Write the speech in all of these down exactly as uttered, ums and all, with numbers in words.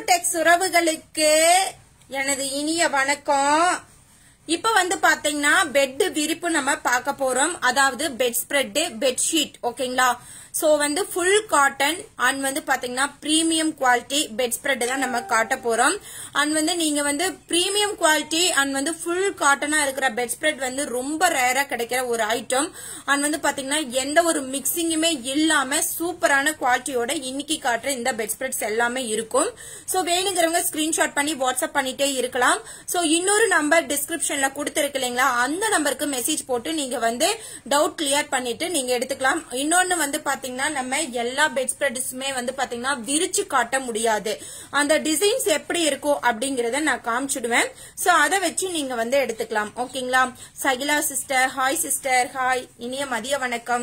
டெக்ஸ் உறவுகளுக்கு எனது இனிய வணக்கம். இப்ப வந்து பாத்தீங்கன்னா பெட் விரிப்பு நம்ம பார்க்க போறோம். அதாவது பெட் ஸ்ப்ரெட், பெட்ஷீட். ஓகேங்களா? சோ வந்து ஃபுல் காட்டன் அண்ட் வந்து பாத்தீங்கன்னா பிரீமியம் குவாலிட்டி பெட் ஸ்ப்ரெட் தான் நம்ம காட்ட போறோம். அண்ட் வந்து நீங்க வந்து பிரீமியம் குவாலிட்டி அண்ட் வந்து ஃபுல் காட்டனா இருக்கிற பெட் ஸ்ப்ரெட் வந்து ரொம்ப ரேரா கிடைக்கிற ஒரு ஐட்டம். அண்ட் வந்து பாத்தீங்கன்னா எந்த ஒரு மிக்சிங்குமே இல்லாம சூப்பரான குவாலிட்டியோட இன்னைக்கு காட்டுற இந்த பெட் ஸ்ப்ரெட்ஸ் எல்லாமே இருக்கும். சோ வேணுங்கிறவங்க ஸ்கிரீன்ஷாட் பண்ணி வாட்ஸ்அப் பண்ணிட்டே இருக்கலாம். சோ இன்னொரு நம்பர் டிஸ்கிரிப்ஷன்ல கொடுத்திருக்கு இல்லைங்களா, அந்த நம்பருக்கு மெசேஜ் போட்டு நீங்க வந்து டவுட் கிளியர் பண்ணிட்டு நீங்க எடுத்துக்கலாம். இன்னொன்னு வந்து பாத்தீங்கன்னா நம்ம எல்லா பெட் ஸ்ப்ரெட்ஸுமே வந்து பாத்தீங்கன்னா விரிச்சு காட்ட முடியாது. அந்த டிசைன்ஸ் எப்படி இருக்கும் அப்படிங்கறத நான் காமிச்சிடுவேன். சோ அதை வச்சு நீங்க வந்து எடுத்துக்கலாம். ஓகேங்களா? Shakila sister hi sister, hi, இனிய மதிய வணக்கம்.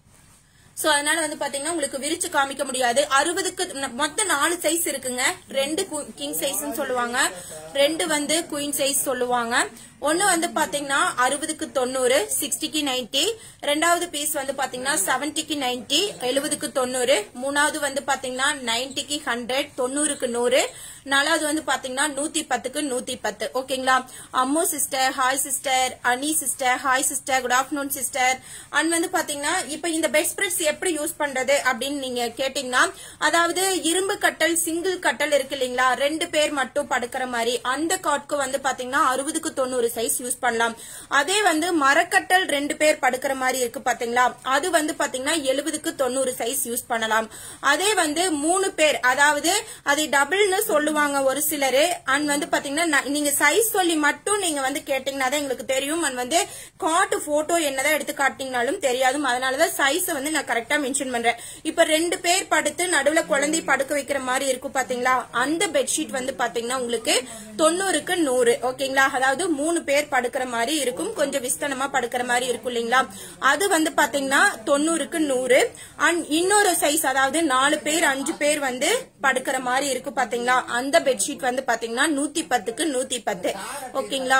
சோ அதனால வந்து பாத்தீங்கன்னா உங்களுக்கு விரிச்சு காமிக்க முடியாது. அறுபதுக்கு மொத்தம் நாலு சைஸ் இருக்குங்க. ரெண்டு கிங் சைஸ் சொல்லுவாங்க, ரெண்டு வந்து குயின் சைஸ் சொல்லுவாங்க. ஒன்னு வந்து பாத்தீங்கன்னா அறுபதுக்கு தொண்ணூறு, சிக்ஸ்டிக்கு நைன்டி. ரெண்டாவது பீஸ் வந்து பாத்தீங்கன்னா செவன்டிக்கு நைன்டி, எழுபதுக்கு தொண்ணூறு. மூணாவது வந்து பாத்தீங்கன்னா நைன்டிக்கு ஹண்ட்ரட், தொண்ணூறுக்கு நூறு. நாலாவது வந்து பாத்தீங்கன்னா நூத்தி பத்துக்கு நூத்தி பத்து. ஓகேங்களா? Ammu sister hi sister, Ani sister hi sister, good afternoon sister. And வந்து பாத்தீங்கன்னா இப்ப இந்த பெட் ஸ்ப்ரெட்ஸ் எப்படி யூஸ் பண்றது அப்படின்னு நீங்க கேட்டீங்கன்னா, அதாவது இரும்பு கட்டல் சிங்கிள் கட்டல் இருக்கு இல்லீங்களா, ரெண்டு பேர் மட்டும் படுக்கிற மாதிரி அந்த காட்க்கு வந்து பாத்தீங்கன்னா அறுபதுக்கு தொண்ணூறு சைஸ் யூஸ் பண்ணலாம். அதே வந்து மரக்கட்டல் ரெண்டு பேர் படுக்கிற மாதிரி இருக்கு பாத்தீங்களா, அது வந்து பாத்தீங்கன்னா எழுபதுக்கு தொண்ணூறு சைஸ் யூஸ் பண்ணலாம். அதே வந்து மூணு பேர், அதாவது அதை டபுள்னு சொல்லுவாங்க ஒரு சிலரு. அண்ட் வந்து பாத்தீங்கன்னா நீங்க சைஸ் சொல்லி மட்டும் நீங்க வந்து கேட்டீங்கன்னா தான் எங்களுக்கு தெரியும். அண்ட் வந்து காட்டு போட்டோ என்னதான் எடுத்து காட்டிங்கனாலும் தெரியாது. அதனாலதான் சைஸ் வந்து நான் கரெக்டா மென்ஷன் பண்றேன். இப்ப ரெண்டு பேர் படுத்து நடுவுல குழந்தை படுக்க வைக்கிற மாதிரி இருக்கும் பாத்தீங்களா, அந்த பெட்ஷீட் வந்து பாத்தீங்கன்னா உங்களுக்கு தொண்ணூறுக்கு நூறு. ஓகேங்களா? அதாவது மூணு பேர் படுக்கிற மாதிரி இருக்கும், கொஞ்சம் விஸ்தனமா படுக்கிற மாதிரி இருக்கும் இல்லீங்களா, அது வந்து பாத்தீங்கன்னா தொண்ணூறுக்கு நூறு. அண்ட் இன்னொரு சைஸ், அதாவது நாலு பேர் அஞ்சு பேர் வந்து படுக்கிற மாதிரி இருக்கு பாத்தீங்களா, அந்த பெட்ஷீட் வந்து பாத்தீங்கன்னா நூத்தி பத்துக்கு நூத்தி பத்து. ஓகேங்களா?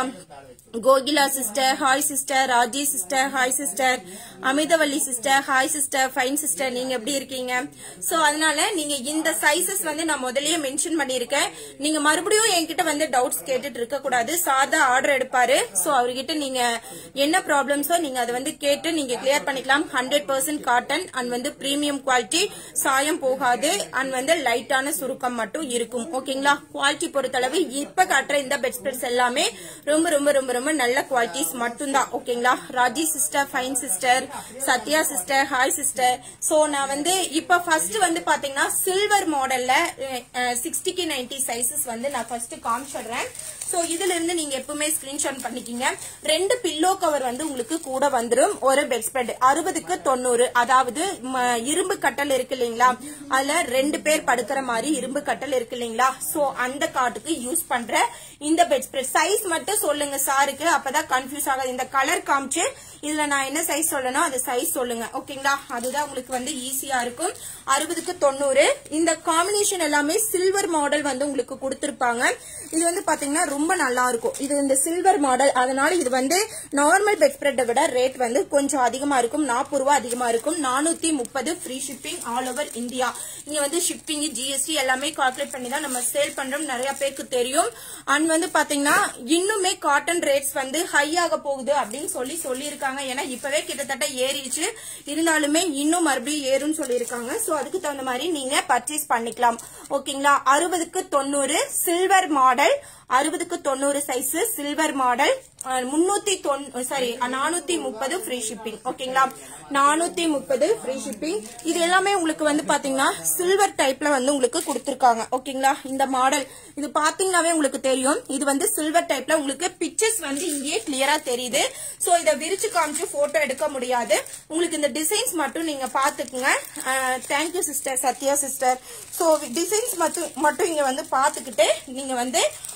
Kokila sister hi sister, Raji sister hi sister, Amithavalli sister hi sister, fine sister, நீங்க எப்படி இருக்கீங்க? சோ அதனால நீங்க இந்த சைசஸ் வந்து நான் முதல்லயே மென்ஷன் பண்ணிருக்கேன். நீங்க மறுபடியும் என்கிட்ட வந்து டவுட்ஸ் கேட்டுட்டு இருக்க கூடாது. சாதா ஆர்டர் எடுப்பாரு. சோ அவர்கிட்ட நீங்க என்ன ப்ராப்ளம்ஸோ நீங்க அதை வந்து கேட்டு நீங்க கிளியர் பண்ணிக்கலாம். ஹண்ட்ரட் பர்சன்ட் காட்டன் அண்ட் வந்து பிரீமியம் குவாலிட்டி, சாயம் போகாது அண்ட் வந்து லைட்டான சுருக்கம் மட்டும் இருக்கும். ஓகேங்களா? குவாலிட்டி பொறுத்தளவு இப்ப காட்டுற இந்த பெட் ஸ்ப்ரெட்ஸ் எல்லாமே ரொம்ப ரொம்ப ரொம்ப ரொம்ப நல்ல குவாலிட்டிஸ் மட்டும்தான். ஓகேங்களா? Raji sister fine sister, Sathya sister hi sister. So நான் வந்து இப்ப ஃபர்ஸ்ட் வந்து பாத்தீங்கன்னா சில்வர் மாடல்ல சிக்ஸ்டிக்கு நைன்டி சைசஸ் வந்து நான் ஃபர்ஸ்ட் காமிச்சிடுறேன். சோ இதுல இருந்து நீங்க எப்பவுமே ஸ்கிரீன்ஷாட் பண்ணிக்கிங்க. ரெண்டு பில்லோ கவர் வந்து உங்களுக்கு கூட வந்துரும். ஒரு பெட் ஸ்ப்ரெட் அறுபதுக்கு தொண்ணூறு, அதாவது இரும்பு கட்டல் இருக்கு இல்லீங்களா, அதுல ரெண்டு பேர் படுக்கிற மாதிரி இரும்பு கட்டல் இருக்கு இல்லீங்களா, சோ அந்த காட்டுக்கு யூஸ் பண்ற இந்த பெட் ஸ்ப்ரெட். சைஸ் மட்டும் சொல்லுங்க சாருக்கு, அப்பதான் கன்ஃபியூஸ் ஆகாது. இந்த கலர் காமிச்சு இதுல நான் என்ன சைஸ் சொல்லணும் அது சைஸ் சொல்லுங்க. ஓகேங்களா? அதுதான் உங்களுக்கு வந்து ஈஸியா இருக்கும். அறுபதுக்கு தொண்ணூறு. இந்த காம்பினேஷன் எல்லாமே சில்வர் மாடல் வந்து உங்களுக்கு கொடுத்திருப்பாங்க. இது வந்து பாத்தீங்கன்னா ரொம்ப நல்லா இருக்கும். இது இந்த சில்வர் மாடல், அதனால இது வந்து நார்மல் பெட் ஸ்ப்ரெட்டை விட ரேட் வந்து கொஞ்சம் அதிகமா இருக்கும். நாற்பது ரூபாய் அதிகமா இருக்கும். நானூத்தி முப்பது free shipping all over India. இங்க வந்து ஷிப்பிங் ஜிஎஸ்டி எல்லாமே கால்குலேட் பண்ணி தான் நம்ம சேல் பண்றோம், நிறைய பேருக்கு தெரியும். அண்ட் வந்து பாத்தீங்கன்னா இன்னுமே காட்டன் ரேட்ஸ் வந்து ஹை ஆக போகுது அப்படின்னு சொல்லி சொல்லியிருக்காங்க. ஏன்னா இப்பவே கிட்டத்தட்ட ஏறிடுச்சு, இருந்தாலுமே இன்னும் மறுபடியும் ஏறும்னு சொல்லியிருக்காங்க. சோ அதுக்கு தகுந்த மாதிரி நீங்க பர்ச்சேஸ் பண்ணிக்கலாம். ஓகேங்களா? அறுபதுக்கு தொண்ணூறு சில்வர் மாடல், அறுபதுக்கு தொண்ணூறு சைஸ் சில்வர் மாடல், முன்னூத்தி சாரி நானூத்தி முப்பது ஃப்ரீ ஷிப்பிங். ஓகேங்களா? நானூத்தி முப்பது ஃப்ரீ ஷிப்பிங். இது எல்லாமே உங்களுக்கு வந்து பாத்தீங்கன்னா சில்வர் டைப்ல வந்து உங்களுக்கு கொடுத்திருக்காங்க. ஓகேங்களா? இந்த மாடல் இது பாத்தீங்கன்னாவே உங்களுக்கு தெரியும். இது வந்து சில்வர் டைப்ல உங்களுக்கு பிக்சர்ஸ் வந்து இங்கேயே கிளியரா தெரியுது. சோ இதை விரிச்சு காமிச்சு போட்டோ எடுக்க முடியாது. உங்களுக்கு இந்த டிசைன்ஸ் மட்டும் நீங்க பாத்துக்குங்க. Thank you sister, Sathya sister. So designs மட்டும் மட்டும் இங்க வந்து பாத்துக்கிட்டு நீங்க வந்து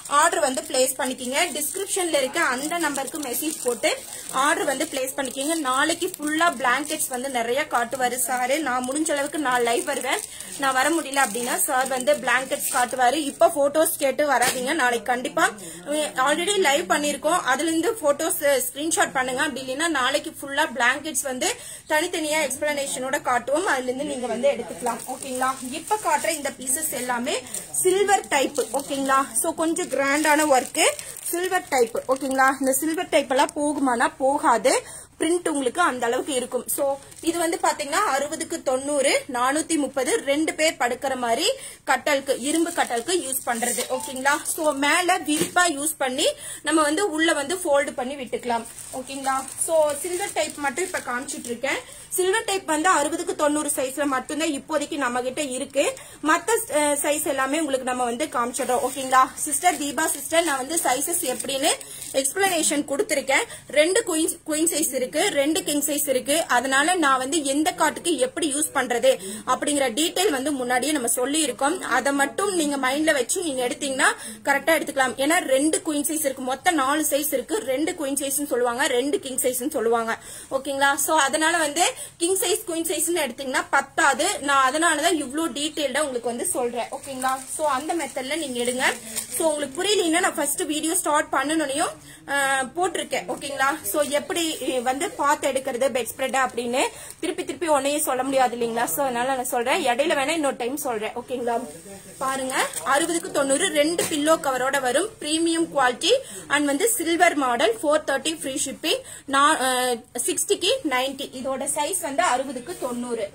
ஆர்டர் வந்து பிளேஸ் பண்ணிக்கிங்க. டிஸ்கிரிப்ஷன்ல இருக்க அந்த நம்பருக்கு மெசேஜ் போட்டு ஆர்டர் வந்து பிளேஸ் பண்ணிக்கிங்க. நாளைக்கு ஃபுல்லா பிளாங்கெட்ஸ் வந்து நிறைய காட்டுவாரு சாரு. நான் முடிஞ்ச அளவுக்கு நான் லைவ் வருவேன். நான் வர முடியல அப்படின்னா சார் வந்து பிளாங்கெட்ஸ் காட்டுவாரு. இப்ப போட்டோஸ் கேட்டு வராதீங்க. நாளைக்கு கண்டிப்பா ஆல்ரெடி லைவ் பண்ணிருக்கோம். அதுல இருந்து போட்டோஸ் ஸ்கிரீன்ஷாட் பண்ணுங்க. அப்படி இல்லைன்னா நாளைக்கு ஃபுல்லா பிளாங்கெட்ஸ் வந்து தனித்தனியா எக்ஸ்பிளனேஷனோட காட்டுவோம். அதுல இருந்து நீங்க வந்து எடுத்துக்கலாம். ஓகேங்களா. இப்ப காட்டுற இந்த பீசஸ் எல்லாமே சில்வர் டைப். ஓகேங்களா. சோ கொஞ்சம் கிராண்டான ஒர்க் சில்வர் டைப். ஓகேங்களா. இந்த சில்வர் டைப் எல்லாம் போகுமானா போகாது. பிரிண்ட் உங்களுக்கு அந்த அளவுக்கு இருக்கும். சோ இது வந்து பாத்தீங்கன்னா அறுபதுக்கு தொண்ணூறு நானூத்தி முப்பது ரெண்டு பேர் படுக்கிற மாதிரி கட்டலுக்கு இரும்பு கட்டலுக்கு யூஸ் பண்றது. ஓகேங்களா. சோ மேல விரிப்பா யூஸ் பண்ணி நம்ம வந்து உள்ள வந்து ஃபோல்டு பண்ணி விட்டுக்கலாம். ஓகேங்களா. சோ சில்வர் டைப் மட்டும் இப்ப காமிச்சிட்டு இருக்கேன். சில்வர் டைப் வந்து அறுபதுக்கு தொண்ணூறு சைஸ்ல மட்டும்தான் இப்போதைக்கு நம்ம கிட்ட இருக்கு. மத்த சைஸ் எல்லாமே உங்களுக்கு நம்ம வந்து காமிச்சிடறோம். ஓகேங்களா. சிஸ்டர் தீபா சிஸ்டர் நான் வந்து சைசஸ் எப்படின்னு எக்ஸ்பிளனேஷன் கொடுத்திருக்கேன். ரெண்டு குயின் குயின் சைஸ் இருக்கு, ரெண்டு கிங் சைஸ் இருக்கு. அதனால நான் வந்து எந்த காட்டுக்கு எப்படி யூஸ் பண்றது அப்படிங்கிற டீடைல் வந்து முன்னாடியே நம்ம சொல்லி இருக்கோம். அதை மட்டும் நீங்க மைண்ட்ல வச்சு நீங்க எடுத்தீங்கன்னா கரெக்டா எடுத்துக்கலாம். ஏன்னா ரெண்டு குயின் சைஸ் இருக்கு, மொத்தம் நாலு சைஸ் இருக்கு. ரெண்டு குயின் சைஸ் சொல்லுவாங்க, ரெண்டு கிங் சைஸ் சொல்லுவாங்க. ஓகேங்களா. சோ அதனால வந்து கிங் சைஸ் குயின் சைஸ் எடுத்தீங்கன்னா பத்தாது. நான் அதனாலதான் இவ்வளவு டீடைல்டா உங்களுக்கு வந்து சொல்றேன். ஓகேங்களா. சோ அந்த மெத்தட்ல நீங்க எடுங்க. சோ உங்களுக்கு புரியலன்னா நான் ஃபர்ஸ்ட் வீடியோ ஸ்டார்ட் பண்ணனும் போட்டிருக்கேன். ஓகேங்களா. சோ எப்படி வந்து பார்த்து எடுக்கிறது பெட் ஸ்ப்ரெட் அப்படின்னு திருப்பி திருப்பி ஒன்னையே சொல்ல முடியாது இல்லீங்களா. சோ அதனால நான் சொல்றேன். இடையில வேணா இன்னொரு டைம் சொல்றேன். ஓகேங்களா. பாருங்க அறுபதுக்கு தொண்ணூறு ரெண்டு பில்லோ கவரோட வரும். பிரீமியம் குவாலிட்டி அண்ட் வந்து silver model four thirty free shipping. சிக்ஸ்டிக்கு நைன்டி. இதோட சைஸ் வந்து அறுபதுக்கு தொண்ணூறு.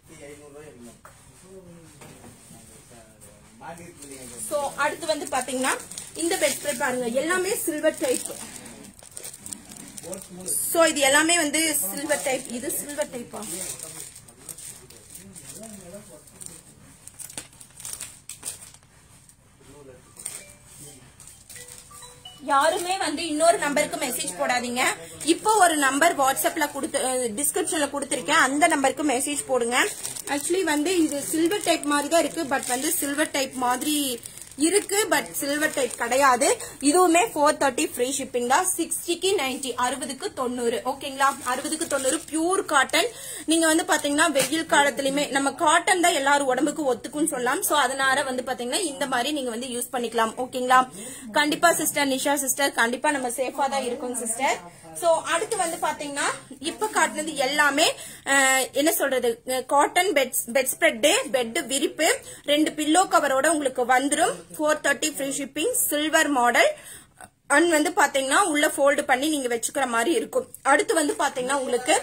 சோ அடுத்து வந்து பாத்தீங்கன்னா இந்த பெட் ஸ்ப்ரெட் பாருங்க எல்லாமே சில்வர் டைப். சோ இது எல்லாமே வந்து சில்வர் டைப். இது சில்வர் டைப்பா? யாருமே வந்து இன்னொரு நம்பருக்கு மெசேஜ் போடாதீங்க. இப்போ ஒரு நம்பர் வாட்ஸ்அப்ல கொடுத்து டிஸ்கிரிப்ஷன்ல கொடுத்திருக்கேன். அந்த நம்பருக்கு மெசேஜ் போடுங்க. ஆக்சுவலி வந்து இது சில்வர் டைப் மாதிரி தான் இருக்கு. பட் வந்து சில்வர் டைப் மாதிரி இருக்கு, பட் சில்வர் டைப் கிடையாது. இதுவுமே ஃபோர் தேர்ட்டி ஃப்ரீ ஷிப்பிங் தான். சிக்ஸ்டிக்கு நைன்டி. அறுபதுக்கு தொண்ணூறு. ஓகேங்களா. அறுபதுக்கு தொண்ணூறு பியூர் காட்டன். நீங்க வந்து பாத்தீங்கன்னா வெயில் காலத்திலயுமே நம்ம காட்டன் தான் எல்லாரும் உடம்புக்கு ஒத்துக்குன்னு சொல்லலாம். சோ அதனால வந்து பாத்தீங்கன்னா இந்த மாதிரி நீங்க வந்து யூஸ் பண்ணிக்கலாம். ஓகேங்களா. கண்டிப்பா சிஸ்டர் நிஷா சிஸ்டர் கண்டிப்பா நம்ம சேஃபா தான் இருக்கும் சிஸ்டர். சோ அடுத்து வந்து பாத்தீங்கன்னா இப்ப காட்டுனது எல்லாமே என்ன சொல்றது cotton bed bed spread bed விரிப்பு ரெண்டு பில்லோ கவரோட உங்களுக்கு வந்துரும். Four thirty free shipping. Silver model and வந்து பாத்தீங்கன்னா உள்ள ஃபோல்டு பண்ணி நீங்க வச்சுக்கிற மாதிரி இருக்கும். அடுத்து வந்து பாத்தீங்கன்னா உங்களுக்கு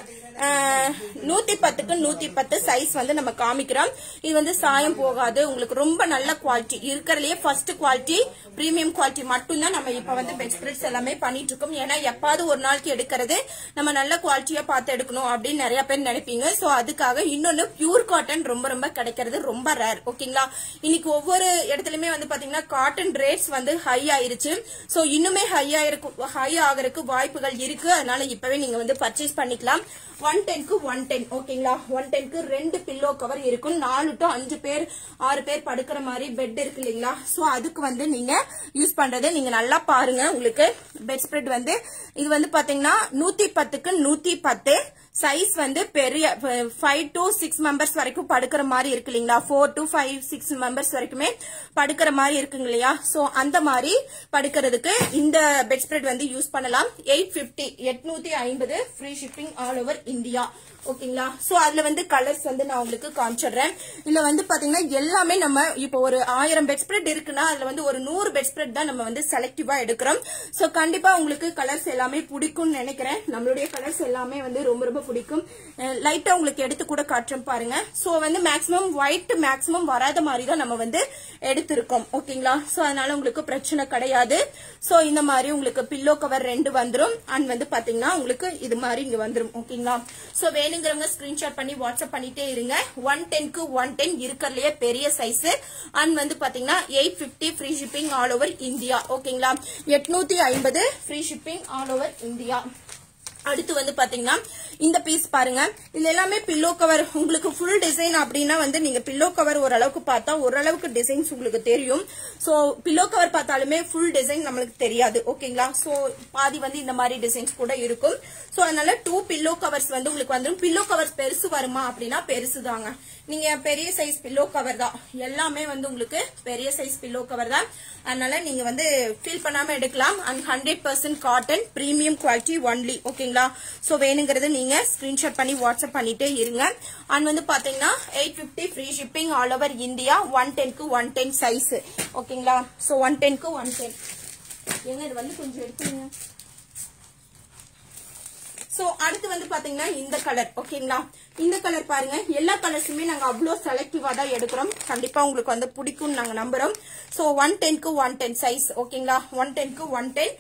நூத்தி பத்துக்கு நூத்தி பத்து சைஸ் வந்து நம்ம காமிக்கிறோம். இது வந்து சாயம் போகாது. உங்களுக்கு ரொம்ப நல்ல குவாலிட்டி இருக்கிறதுலயே ஃபர்ஸ்ட் குவாலிட்டி பிரீமியம் குவாலிட்டி மட்டும் தான் நம்ம இப்ப வந்து பெட் ஸ்ப்ரெட்ஸ் எல்லாமே பண்ணிட்டு இருக்கோம். ஏன்னா எப்பாவது ஒரு நாளைக்கு எடுக்கிறது நம்ம நல்ல குவாலிட்டியா பார்த்து எடுக்கணும் அப்படின்னு நிறைய பேர் நினைப்பீங்க. சோ அதுக்காக இன்னொன்னு பியூர் காட்டன் ரொம்ப ரொம்ப கிடைக்கிறது ரொம்ப ரேர். ஓகேங்களா. இன்னைக்கு ஒவ்வொரு இடத்துலயுமே வந்து பாத்தீங்கன்னா காட்டன் ரேட்ஸ் வந்து ஹை ஆயிருச்சு. சோ இன்னுமே ஹை ஆயிருக்கு ஹை ஆகிறதுக்கு வாய்ப்புகள் இருக்கு. அதனால இப்பவே நீங்க வந்து பர்ச்சேஸ் பண்ணிக்கலாம். ஒன் டென்க்கு ஒன் டென். ஓகேங்களா. ஒன் டென்க்கு ரெண்டு பில்லோ கவர் இருக்கும். நாலு டு அஞ்சு பேர் ஆறு பேர் படுக்கிற மாதிரி பெட் இருக்கு இல்லீங்களா. சோ அதுக்கு வந்து நீங்க யூஸ் பண்றது நீங்க நல்லா பாருங்க. உங்களுக்கு பெட் ஸ்ப்ரெட் வந்து இது வந்து பாத்தீங்கன்னா நூத்தி பத்துக்கு நூத்தி பத்து சைஸ் வந்து பெரிய ஃபைவ் டு சிக்ஸ் மெம்பர்ஸ் வரைக்கும் படுக்கிற மாதிரி இருக்கு இல்லீங்களா. Four to five six members வரைக்குமே படுக்கிற மாதிரி இருக்குங்க இல்லையா. சோ அந்த மாதிரி படுக்கிறதுக்கு இந்த பெட் ஸ்ப்ரெட் வந்து யூஸ் பண்ணலாம். எயிட் பிப்டி எட்நூத்தி ஐம்பது free shipping all over India. ஓகேங்களா. சோ அதுல வந்து கலர்ஸ் வந்து நான் உங்களுக்கு காமிச்சிடுறேன். இதுல வந்து பாத்தீங்கன்னா எல்லாமே நம்ம இப்போ ஒரு ஆயிரம் பெட் ஸ்ப்ரெட் இருக்குன்னா அதுல வந்து ஒரு நூறு பெட் ஸ்ப்ரெட் தான் நம்ம வந்து செலக்டிவா எடுக்கிறோம். சோ கண்டிப்பா உங்களுக்கு கலர்ஸ் எல்லாமே பிடிக்கும்னு நினைக்கிறேன். நம்மளுடைய கலர்ஸ் எல்லாமே வந்து ரொம்ப ரொம்ப பிடிக்கும். லைட்டா உங்களுக்கு எடுத்து கூட காட்டுறேன் பாருங்க. சோ வந்து மேக்சிமம் ஒயிட் மேக்சிமம் வராத மாதிரி தான் நம்ம வந்து எடுத்திருக்கோம். ஓகேங்களா. சோ அதனால உங்களுக்கு பிரச்சனை கிடையாது. சோ இந்த மாதிரி உங்களுக்கு பில்லோ கவர் ரெண்டு வந்துரும். அண்ட் வந்து பாத்தீங்கன்னா உங்களுக்கு இது மாதிரி இங்க வந்துரும். ஓகேங்களா. சோ வேணுங்கிறவங்க ஸ்கிரீன்ஷாட் பண்ணி வாட்ஸ்அப் பண்ணிட்டே இருங்க. ஒன் டென்க்கு ஒன் டென் இருக்கிறதுலயே பெரிய சைஸ். அண்ட் வந்து பாத்தீங்கன்னா eight fifty free shipping all over India. ஓகேங்களா. எட்நூத்தி ஐம்பது free shipping all over India. அடுத்து வந்து பாத்தீங்கன்னா இந்த பீஸ் பாருங்க, இது எல்லாமே பில்லோ கவர். உங்களுக்கு ஃபுல் டிசைன் அப்படின்னா வந்து நீங்க பில்லோ கவர் ஓரளவுக்கு பார்த்தா ஓரளவுக்கு டிசைன்ஸ் உங்களுக்கு தெரியும். சோ பில்லோ கவர் பார்த்தாலுமே ஃபுல் டிசைன் நம்மளுக்கு தெரியாது. ஓகேங்களா? சோ பாதி வந்து இந்த மாதிரி டிசைன்ஸ் கூட இருக்கும். சோ அதனால டூ பில்லோ கவர்ஸ் வந்து உங்களுக்கு வந்துடும். பில்லோ கவர்ஸ் பெருசு வருமா அப்படின்னா பெருசு தாங்க. நீங்க பெரிய சைஸ் பில்லோ கவர் தான், எல்லாமே வந்து உங்களுக்கு பெரிய சைஸ் பில்லோ கவர் தான். அதனால நீங்க வந்து ஃபீல் பண்ணாம எடுக்கலாம். And hundred percent cotton premium quality only. ஓகேங்களா? சோ வேணுங்கிறது நீங்க ஸ்கிரீன்ஷாட் பண்ணி வாட்ஸ்அப் பண்ணிட்டே இருங்க. அண்ட் வந்து பாத்தீங்கன்னா eight fifty free shipping all over India. One டென்க்கு ஒன் டென் சைஸ். ஓகேங்களா? சோ ஒன் டென்க்கு ஒன் டென். எங்க இது வந்து கொஞ்சம் எடுத்துங்க. சோ அடுத்து வந்து பாத்தீங்கன்னா இந்த கலர். ஓகேங்களா? இந்த கலர் பாருங்க, எல்லா கலர்ஸுமே நாங்க அவ்வளோ செலக்டிவா தான் எடுக்கிறோம். கண்டிப்பா உங்களுக்கு வந்து பிடிக்கும் நாங்க நம்புறோம். சோ ஒன் டென்க்கு ஒன் டென் சைஸ். ஓகேங்களா? ஒன் டென்க்கு ஒன் டென்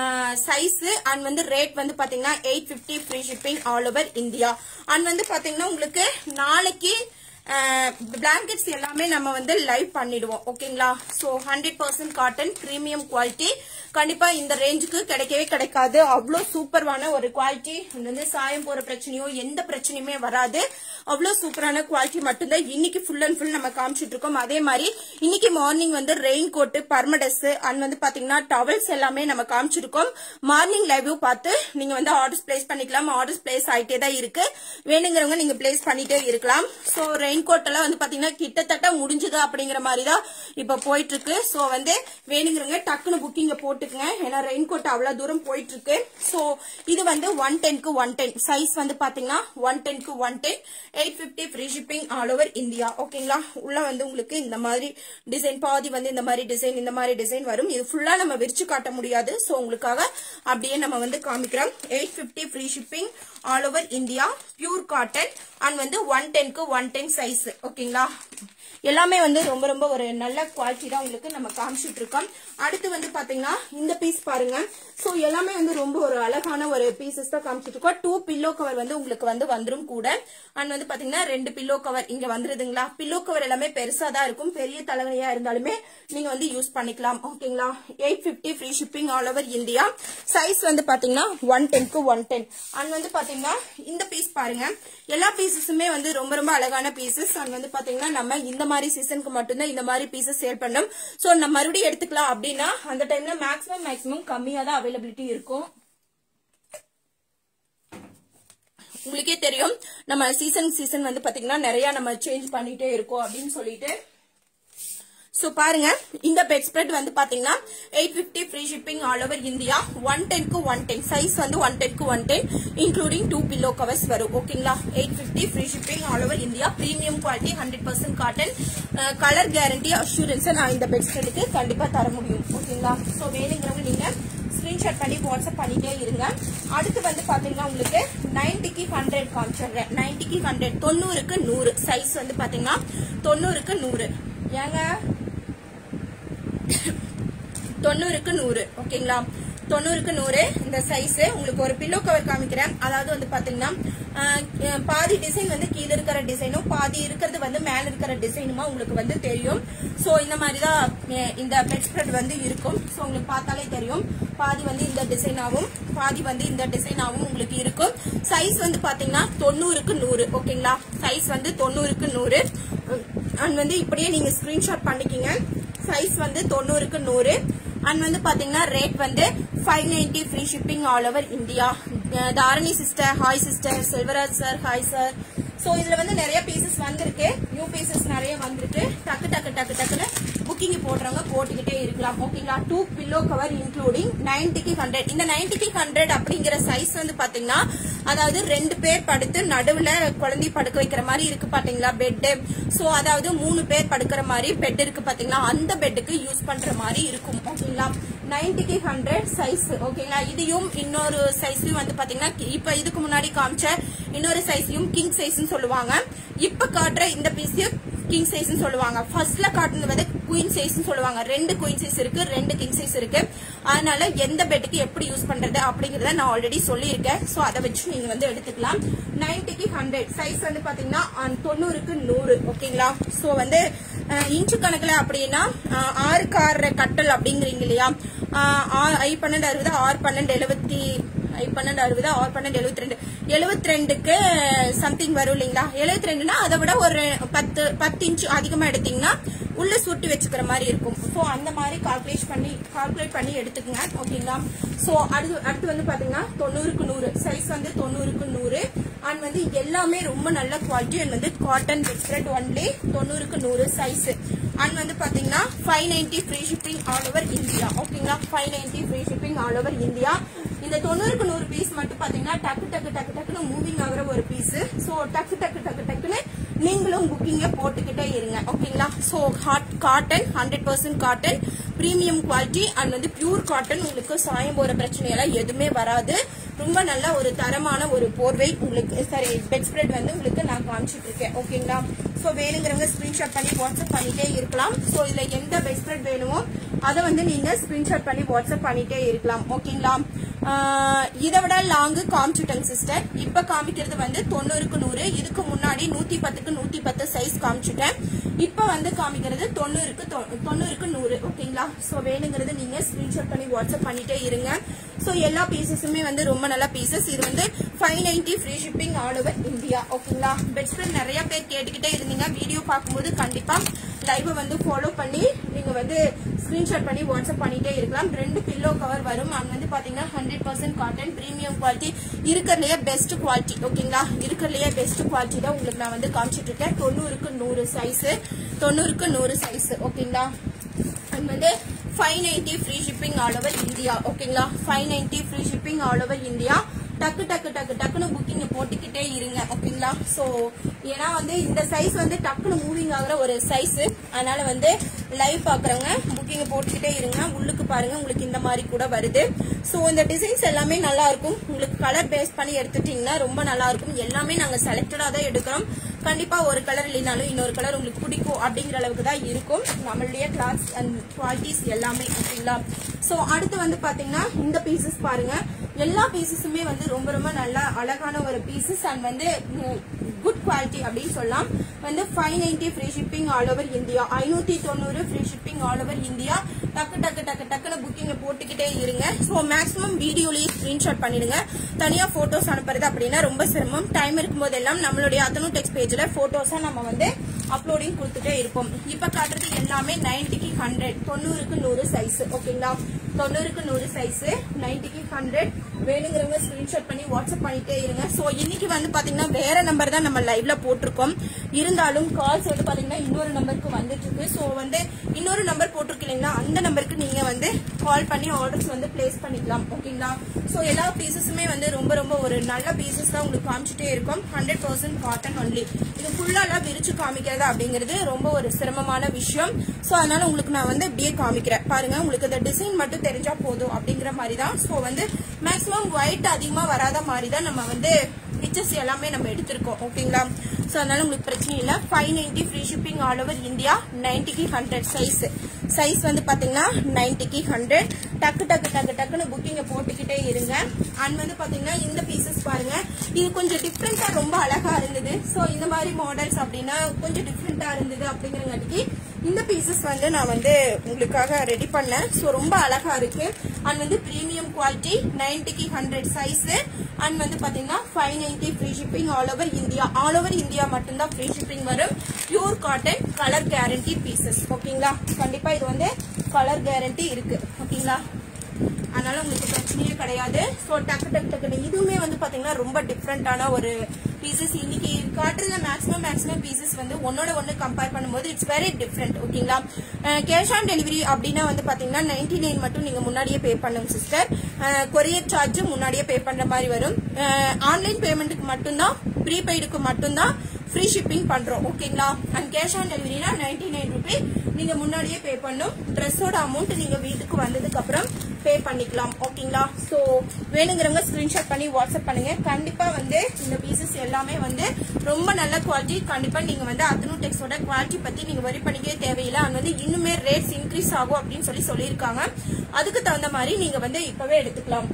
சைஸ். அண்ட் வந்து ரேட் வந்து பாத்தீங்கன்னா eight fifty free shipping all over India. And வந்து பாத்தீங்கன்னா உங்களுக்கு நாளைக்கு பிளாங்கெட்ஸ் எல்லாமே நம்ம வந்து லைவ் பண்ணிடுவோம். ஓகேங்களா? So hundred percent cotton premium quality. கண்டிப்பா இந்த ரேஞ்சுக்கு கிடைக்கவே கிடைக்காது. அவ்வளோ சூப்பரான ஒரு குவாலிட்டி. வந்து சாயம் போற பிரச்சனையோ எந்த பிரச்சனையுமே வராது. அவ்வளோ சூப்பரான குவாலிட்டி மட்டும்தான் இன்னைக்கு ஃபுல் அண்ட் ஃபுல் நம்ம காமிச்சிட்டு இருக்கோம். அதே மாதிரி இன்னைக்கு மார்னிங் வந்து ரெயின் கோட், பர்மடஸ் அண்ட் வந்து பாத்தீங்கன்னா டவல்ஸ் எல்லாமே நம்ம காமிச்சிருக்கோம். மார்னிங் லைவ் பார்த்து நீங்க வந்து ஆர்டர்ஸ் பிளேஸ் பண்ணிக்கலாம். ஆர்டர்ஸ் பிளேஸ் ஆயிட்டே தான் இருக்கு. வேணுங்கிறவங்க நீங்க பிளேஸ் பண்ணிட்டே இருக்கலாம். சோ ரெயின் கோட் எல்லாம் வந்து பாத்தீங்கன்னா கிட்டத்தட்ட முடிஞ்சது அப்படிங்கிற மாதிரி தான் இப்ப போயிட்டு இருக்கு. சோ வந்து வேணுங்கிறவங்க டக்குன்னு புக்கிங்க போட்டுக்குங்க. ஏன்னா ரெயின் கோட் அவ்வளவு தூரம் போயிட்டு இருக்கு. சோ இது வந்து ஒன் டென்க்கு ஒன் டென் சைஸ் வந்து பாத்தீங்கன்னா ஒன் டென்க்கு one ten eight fifty free shipping all over India. ஓகேங்களா? உள்ள வந்து உங்களுக்கு இந்த மாதிரி டிசைன், பாதி வந்து இந்த மாதிரி டிசைன், இந்த மாதிரி டிசைன் வரும். இது ஃபுல்லா நம்ம விரிச்சு காட்ட முடியாது. சோ உங்களுக்காக அப்படியே நம்ம வந்து காமிக்கிறோம். Eight fifty free shipping all over India. Pure cotton. And வந்து ஒன் டென்க்கு ஒன் டென் சைஸ். ஓகேங்களா? எல்லாமே வந்து ரொம்ப ரொம்ப ஒரு நல்ல குவாலிட்டி தான் உங்களுக்கு நம்ம காமிச்சிட்டு இருக்கோம். அடுத்து வந்து பாத்தீங்கன்னா இந்த பீஸ் பாருங்க. சோ எல்லாமே வந்து ரொம்ப ஒரு அழகான ஒரு பீசஸ் தான் காமிச்சிட்டு இருக்கோம். டூ பில்லோ கவர் வந்து உங்களுக்கு வந்து வந்துரும் கூட. அண்ட் வந்து பாத்தீங்கன்னா ரெண்டு பில்லோ கவர் இங்க வந்துருதுங்களா. பில்லோ கவர் எல்லாமே பெருசா தான் இருக்கும். பெரிய தலைவலியா இருந்தாலுமே நீங்க வந்து யூஸ் பண்ணிக்கலாம். ஓகேங்களா? Eight fifty free shipping all over India. Size வந்து பாத்தீங்கன்னா ஒன் டென்க்கு ஒன் டென். அண்ட் வந்து பாத்தீங்கன்னா இந்த பீஸ் பாருங்க, எல்லா பீசஸுமே வந்து ரொம்ப ரொம்ப அழகான பீசஸ். அண்ட் வந்து பாத்தீங்கன்னா நம்ம இந்த மாதிரி சீசனுக்கு மட்டும்தான் இந்த மாதிரி பீசஸ் சேல் பண்ணோம். சோ நம்ம மறுபடியும் எடுத்துக்கலாம் அப்படின்னா அந்த டைம்ல மேக்ஸிமம் மேக்ஸிமம் கம்மியா தான் அவைலபிலிட்டி இருக்கும். உங்களுக்கே தெரியும் நம்ம சீசன் சீசன் வந்து பாத்தீங்கன்னா நிறைய நம்ம சேஞ்ச் பண்ணிட்டே இருக்கோம் அப்படின்னு சொல்லிட்டு. சோ பாருங்க, இந்த பெட் ஸ்ப்ரெட் வந்து பாத்தீங்கன்னா eight fifty free shipping all over India. One டென்க்கு ஒன் டென் சைஸ் வந்து ஒன் டென்க்கு one ten including two pillow covers வரும். ஓகேங்களா? Eight fifty free shipping all over India. Premium quality, hundred percent cotton, colour guarantee, assurance நான் இந்த bed ஸ்ப்ரெட்டுக்கு கண்டிப்பா தர முடியும். ஓகேங்களா? சோ வேணுங்கிறவங்க நீங்க ஸ்கிரீன்ஷாட் பண்ணி வாட்ஸ்அப் பண்ணிட்டே இருங்க. அடுத்து வந்து பாத்தீங்கன்னா உங்களுக்கு நைன்டிக்கு ஹண்ட்ரட் காமிச்சிடுறேன். நைன்டிக்கு ஹண்ட்ரட் தொண்ணூறுக்கு நூறு சைஸ் வந்து பாத்தீங்கன்னா தொண்ணூறுக்கு நூறு. ஏங்க தொண்ணூறுக்கு நூறு. ஓகேங்களா? தொண்ணூறுக்கு நூறு இந்த சைஸ். உங்களுக்கு ஒரு பில்லோ கவர் காமிக்கிறேன். அதாவது வந்து பாத்தீங்கன்னா பாதி டிசைன் வந்து கீழே இருக்கிற டிசைனும் பாதி இருக்கிறது வந்து மேல இருக்கிற டிசைனுமா உங்களுக்கு வந்து தெரியும். சோ இந்த மாதிரிதான் இந்த பெட் ஸ்ப்ரெட் வந்து இருக்கும். சோ உங்களுக்கு பார்த்தாலே தெரியும். பாதி வந்து இந்த டிசைனாவும் பாதி வந்து இந்த டிசைனாவும் உங்களுக்கு இருக்கும். சைஸ் வந்து பாத்தீங்கன்னா தொண்ணூறுக்கு நூறு. ஓகேங்களா? சைஸ் வந்து தொண்ணூறுக்கு நூறு. அண்ட் வந்து இப்படியே நீங்க ஸ்கிரீன்ஷாட் பண்ணிக்கிங்க. சைஸ் வந்து தொண்ணூறுக்கு நூறு. அண்ட் வந்து பாத்தீங்கன்னா ரேட் வந்து five ninety free shipping all over India. Dharani sister hi sister, Selvaraj sir hi sir. So இதுல வந்து நிறைய பீசஸ் வந்திருக்கு, நியூ பீசஸ் நிறைய வந்திருக்கு. டக்கு டக்கு டக்கு டக்குன்னு புக்கிங் போடுறவங்க போட்டுக்கிட்டே இருக்கலாம். ஓகேங்களா? டூ பில்லோ கவர் இன்க்ளூடிங் நைன்டிக்கு ஹண்ட்ரட். இந்த நைன்டிக்கு ஹண்ட்ரட் அப்படிங்கிற சைஸ் வந்து பாத்தீங்கன்னா அதாவது ரெண்டு பேர் படுத்து நடுவுல குழந்தை படுக்க வைக்கிற மாதிரி இருக்கு பாத்தீங்களா பெட். சோ அதாவது மூணு பேர் படுக்கிற மாதிரி பெட் இருக்கு பாத்தீங்களா, அந்த பெட்டுக்கு யூஸ் பண்ற மாதிரி இருக்கும். ஓகேங்களா? நைன்டிக்கு ஹண்ட்ரட் சைஸ். ஓகேங்களா? இதையும் இன்னொரு சைஸ்லயும் வந்து பாத்தீங்கன்னா இப்ப இதுக்கு முன்னாடி காமிச்ச இன்னொரு சைஸையும் கிங் சைஸ் சொல்லுவாங்க. இப்ப காட்டுற இந்த பீஸ் கிங் சைஸ் சொல்லுவாங்க. ஃபர்ஸ்ட்ல காட்டுறது வந்து குயின் சைஸ் சொல்லுவாங்க. ரெண்டு குயின் சைஸ் இருக்கு, ரெண்டு கிங் சைஸ் இருக்கு. அதனால எந்த பெட்டுக்கு எப்படி யூஸ் பண்றது அப்படிங்கறத நான் ஆல்ரெடி சொல்லியிருக்கேன். சோ அதை வச்சு நீங்க வந்து எடுத்துக்கலாம். நைன்டிக்கு ஹண்ட்ரட் சைஸ் வந்து பாத்தீங்கன்னா தொண்ணூறுக்கு நூறு. ஓகேங்களா? சோ வந்து இன்ச்சு கணக்குல அப்படின்னா ஆறுக்கு ஆறு கட்டல் அப்படிங்கிறீங்க இல்லையா, ஐ பன்னெண்டு அறுபது, ஆறு பன்னெண்டு எழுபத்தி பன்னெண்டு அறுபது ஆறு பன்னெண்டு எழுபத்தி ரெண்டு எழுபத்தி ரெண்டுக்கு சம்திங் வரும் இல்லைங்களா? எழுபத்தி ரெண்டுனா அதை விட ஒரு பத்து பத்து இன்ச்சு அதிகமா எடுத்தீங்கன்னா உள்ள சுட்டி வச்சுக்கிற மாதிரி இருக்கும். சோ அந்த மாதிரி கால்குலேட் பண்ணி கால்குலேட் பண்ணி எடுத்துக்கங்க. ஓகேங்களா? சோ அடுத்து அடுத்து வந்து பாத்தீங்கன்னா தொண்ணூறுக்கு நூறு சைஸ் வந்து தொண்ணூறுக்கு நூறு அண்ட் வந்து எல்லாமே ரொம்ப நல்ல குவாலிட்டி அண்ட் வந்து காட்டன் பெட்ஸ்ப்ரெட் ஒன்லி தொண்ணூறுக்கு நூறு சைஸ் அண்ட் வந்து பாத்தீங்கன்னா five ninety free shipping all over India. ஓகேங்களா? Five ninety free shipping all over India. இந்த தொண்ணூறுக்கு நூறு பீஸ் மட்டும் பாத்தீங்கன்னா டக்கு டக்கு டக்கு டக்குன்னு மூவிங் ஆகுற ஒரு பீஸ். சோ டக்கு டக்கு டக்கு டக்குன்னு நீங்களும் புக்கிங்க போட்டுக்கிட்டே இருங்க. ஓகேங்களா? So hot cotton hundred percent cotton premium quality and வந்து பியூர் காட்டன். உங்களுக்கு சாயம் போற பிரச்சனை எல்லாம் எதுவுமே வராது. ரொம்ப நல்ல ஒரு தரமான ஒரு போர்வை உங்களுக்கு சாரி பெட் ஸ்ப்ரெட் வந்து உங்களுக்கு நான் காமிச்சிட்டு இருக்கேன். ஓகேங்களா? சோ வேணுங்கிறவங்க ஸ்கிரீன்ஷாட் பண்ணி வாட்ஸ்அப் பண்ணிட்டே இருக்கலாம். சோ இதுல எந்த பெட் ஸ்ப்ரெட் வேணுமோ அதை வந்து நீங்க ஸ்கிரீன்ஷாட் பண்ணி வாட்ஸ்அப் பண்ணிட்டே இருக்கலாம். ஓகேங்களா? இதை விட லாங்கு காமிச்சுட்டேங்க சிஸ்டர். இப்ப காமிக்கிறது வந்து தொண்ணூறுக்கு நூறு. இதுக்கு முன்னாடி நூத்தி பத்துக்கு நூத்தி பத்து சைஸ் காமிச்சுட்டேன். இப்ப வந்து காமிக்கிறது தொண்ணூறுக்கு தொண்ணூறுக்கு நூறு. ஓகேங்களா? சோ வேணுங்கிறது நீங்க ஸ்கிரீன்ஷாட் பண்ணி வாட்ஸ்அப் பண்ணிட்டே இருங்க. சோ எல்லா பீசஸுமே வந்து ரொம்ப நல்ல பீசஸ். இது வந்து five ninety free shipping all over India. ஓகேங்களா? பெட் ஸ்ப்ரெட் நிறைய பேர் கேட்டுக்கிட்டே இருந்தீங்க. வீடியோ பார்க்கும்போது கண்டிப்பா லைவ் வந்து ஃபாலோ பண்ணி நீங்க வந்து ஸ்கிரீன்ஷாட் பண்ணி வாட்ஸ்அப் பண்ணிட்டே இருக்கலாம். ரெண்டு பில்லோ கவர் வரும். அங்க வந்து பாத்தீங்கன்னா hundred percent cotton premium quality இருக்கிறதுலயே பெஸ்ட் குவாலிட்டி. ஓகேங்களா? இருக்கிறதுலயே பெஸ்ட் குவாலிட்டி தான் உங்களுக்கு நான் வந்து காமிச்சிட்டு இருக்கேன். தொண்ணூறுக்கு நூறு சைஸ் தொண்ணூறுக்கு நூறு சைஸ். ஓகேங்களா? அண்ட் வந்து five ninety free shipping all over India. ஓகேங்களா? Five ninety free shipping all over India. டக்கு டக்கு டக்கு டக்குன்னு புக்கிங் போட்டுக்கிட்டே இருங்க. ஓகேங்களா? சோ ஏன்னா வந்து இந்த சைஸ் வந்து டக்குன்னு மூவிங் ஆகுற ஒரு சைஸ். அதனால வந்து லைவ் பாக்குறவங்க புக்கிங் போட்டுக்கிட்டே இருங்க. உள்ளுக்கு பாருங்க உங்களுக்கு இந்த மாதிரி கூட வருது. சோ இந்த டிசைன்ஸ் எல்லாமே நல்லா இருக்கும். உங்களுக்கு கலர் பேஸ் பண்ணி எடுத்துட்டீங்கன்னா ரொம்ப நல்லா இருக்கும். எல்லாமே நாங்க செலக்டடா தான் எடுக்கிறோம். கண்டிப்பா ஒரு கலர் இல்லைனாலும் இன்னொரு கலர் உங்களுக்கு பிடிக்கும் அப்படிங்கிற அளவுக்கு தான் இருக்கும் நம்மளுடைய கிளாத்ஸ் அண்ட் குவாலிட்டிஸ் எல்லாமே. ஓகேங்களா? சோ அடுத்து வந்து பாத்தீங்கன்னா இந்த பீசஸ் பாருங்க. எல்லா பீசஸுமே வந்து ரொம்ப ரொம்ப நல்லா அழகான ஒரு பீசஸ் அண்ட் வந்து குட் குவாலிட்டி அப்படின்னு சொல்லலாம். வந்து five ninety free shipping all over India. ஐநூத்தி தொண்ணூறு free shipping all over India. டக்கு டக்கு டக்கு டக்குன்னு புக்கிங் போட்டுக்கிட்டே இருங்க. சோ மேக்ஸிமம் வீடியோலயே ஸ்கிரீன்ஷாட் பண்ணிடுங்க. தனியா போட்டோஸ் அனுப்புறது அப்படின்னா ரொம்ப சிரமம். டைம் இருக்கும்போது எல்லாம் நம்மளுடைய அத்தனு டெக்ஸ்ட் பேஜ்ல போட்டோஸா நம்ம வந்து அப்லோடிங் கொடுத்துட்டே இருப்போம். இப்ப காட்டுறது எல்லாமே நைன்டிக்கு ஹண்ட்ரட் தொண்ணூறுக்கு நூறு சைஸ். ஓகேங்களா? தொண்ணூறுக்கு நூறு சைஸ் நைன்டிக்கு ஹண்ட்ரட். வேணுங்கிறவங்க ஸ்கிரீன்ஷாட் பண்ணி வாட்ஸ்அப் பண்ணிட்டே இருங்க. சோ இன்னைக்கு வந்து பாத்தீங்கன்னா வேற நம்பர் தான் நம்ம லைவ்ல போட்டிருக்கோம். இருந்தாலும் கால்ஸ் வந்து பாத்தீங்கன்னா இன்னொரு நம்பருக்கு வந்துட்டு இருக்கு. சோ வந்து இன்னொரு நம்பர் போட்டிருக்கீங்களா அந்த நம்பருக்கு நீங்க வந்து கால் பண்ணி ஆர்டர்ஸ் வந்து பிளேஸ் பண்ணிக்கலாம். ஓகேங்களா? சோ எல்லா பீசஸுமே வந்து ரொம்ப ரொம்ப ஒரு நல்ல பீசஸ் தான் உங்களுக்கு காமிச்சிட்டே இருக்கும். Hundred percent cotton only. இது ஃபுல்லாலாம் விரிச்சு காமிக்கிறது அப்படிங்கிறது ரொம்ப ஒரு சிரமமான விஷயம். சோ அதனால உங்களுக்கு நான் வந்து இப்படியே காமிக்கிறேன் பாருங்க. உங்களுக்கு இந்த டிசைன் மட்டும் தெரிஞ்சா போதும் அப்படிங்கிற மாதிரி தான். சோ வந்து மேக்ஸிமம் ஒயிட் அதிகமா வராத மாதிரி தான் நம்ம வந்து பிக்சர்ஸ் எல்லாமே நம்ம எடுத்திருக்கோம். ஓகேங்களா? சோ அதனால உங்களுக்கு பிரச்சனை இல்ல. Five ninety free shipping all over India. நைன்டிக்கு ஹண்ட்ரட் சைஸ் சைஸ் வந்து பாத்தீங்கன்னா நைன்டிக்கு ஹண்ட்ரட். டக்கு டக்கு டக்கு டக்குன்னு புக்கிங்க போட்டுக்கிட்டே இருங்க. அண்ட் வந்து பாத்தீங்கன்னா இந்த பீசஸ் பாருங்க. இது கொஞ்சம் டிஃப்ரெண்டா ரொம்ப அழகா இருந்தது. சோ இந்த மாதிரி மாடல்ஸ் அப்படின்னா கொஞ்சம் டிஃப்ரெண்டா இருந்தது அப்படிங்கறங்காட்டிக்கு இந்த பீசஸ் வந்து நான் வந்து உங்களுக்காக ரெடி பண்ணேன். சோ ரொம்ப அழகா இருக்கு. அண்ட் வந்து பிரீமியம் குவாலிட்டி நைன்டிக்கு ஹண்ட்ரட் சைஸ் அண்ட் வந்து பாத்தீங்கன்னா five ninety free shipping all over India. All over India மட்டும்தான் ஃப்ரீ ஷிப்பிங் வரும். Pure cotton colour guarantee pieces. ஓகேங்களா? கண்டிப்பா இது வந்து கலர் கேரண்டி இருக்கு. ஓகேங்களா? அதனால உங்களுக்கு பிரச்சனையே கிடையாது. சோ டக்கு டக்கு டக்கு இதுவுமே வந்து பாத்தீங்கன்னா ரொம்ப டிஃப்ரெண்டான ஒரு பீசஸ். இன்னைக்கு காட்டுறதுல மேக்ஸிமம் மேக்ஸிமம் பீசஸ் வந்து ஒன்னோட ஒன்னு கம்பேர் பண்ணும்போது இட்ஸ் வெரி டிஃப்ரெண்ட். ஓகேங்களா? கேஷ் ஆன் டெலிவரி அப்படின்னா வந்து பாத்தீங்கன்னா நைன்டி நைன் மட்டும் நீங்க முன்னாடியே பே பண்ணுங்க சிஸ்டர். கொரியர் சார்ஜ் முன்னாடியே பே பண்ற மாதிரி வரும். ஆன்லைன் பேமெண்ட்டுக்கு மட்டும்தான் ப்ரீபெய்டுக்கு மட்டும்தான் ஃப்ரீ ஷிப்பிங் பண்றோம். ஓகேங்களா? அண்ட் கேஷ் ஆன் டெலிவரினா நைன்டி நைன் ருபி நீங்க முன்னாடியே பே பண்ணும். ட்ரெஸ்ஸோட அமௌண்ட் நீங்க வீட்டுக்கு வந்ததுக்கு அப்புறம் பே பண்ணிக்கலாம். ஓகேங்களா? சோ வேணுங்கிறவங்க ஸ்கிரீன்ஷாட் பண்ணி வாட்ஸ்அப் பண்ணுங்க. கண்டிப்பா வந்து இந்த பீசஸ் எல்லாமே வந்து ரொம்ப நல்ல குவாலிட்டி. கண்டிப்பா நீங்க வந்து அத்தனு டெக்ஸோட குவாலிட்டி பத்தி நீங்க வரி பண்ணிக்கவே தேவையில்லை. அது வந்து இன்னுமே ரேட்ஸ் இன்க்ரீஸ் ஆகும் அப்படின்னு சொல்லி சொல்லியிருக்காங்க. அதுக்கு தகுந்த மாதிரி நீங்க வந்து இப்பவே எடுத்துக்கலாம்.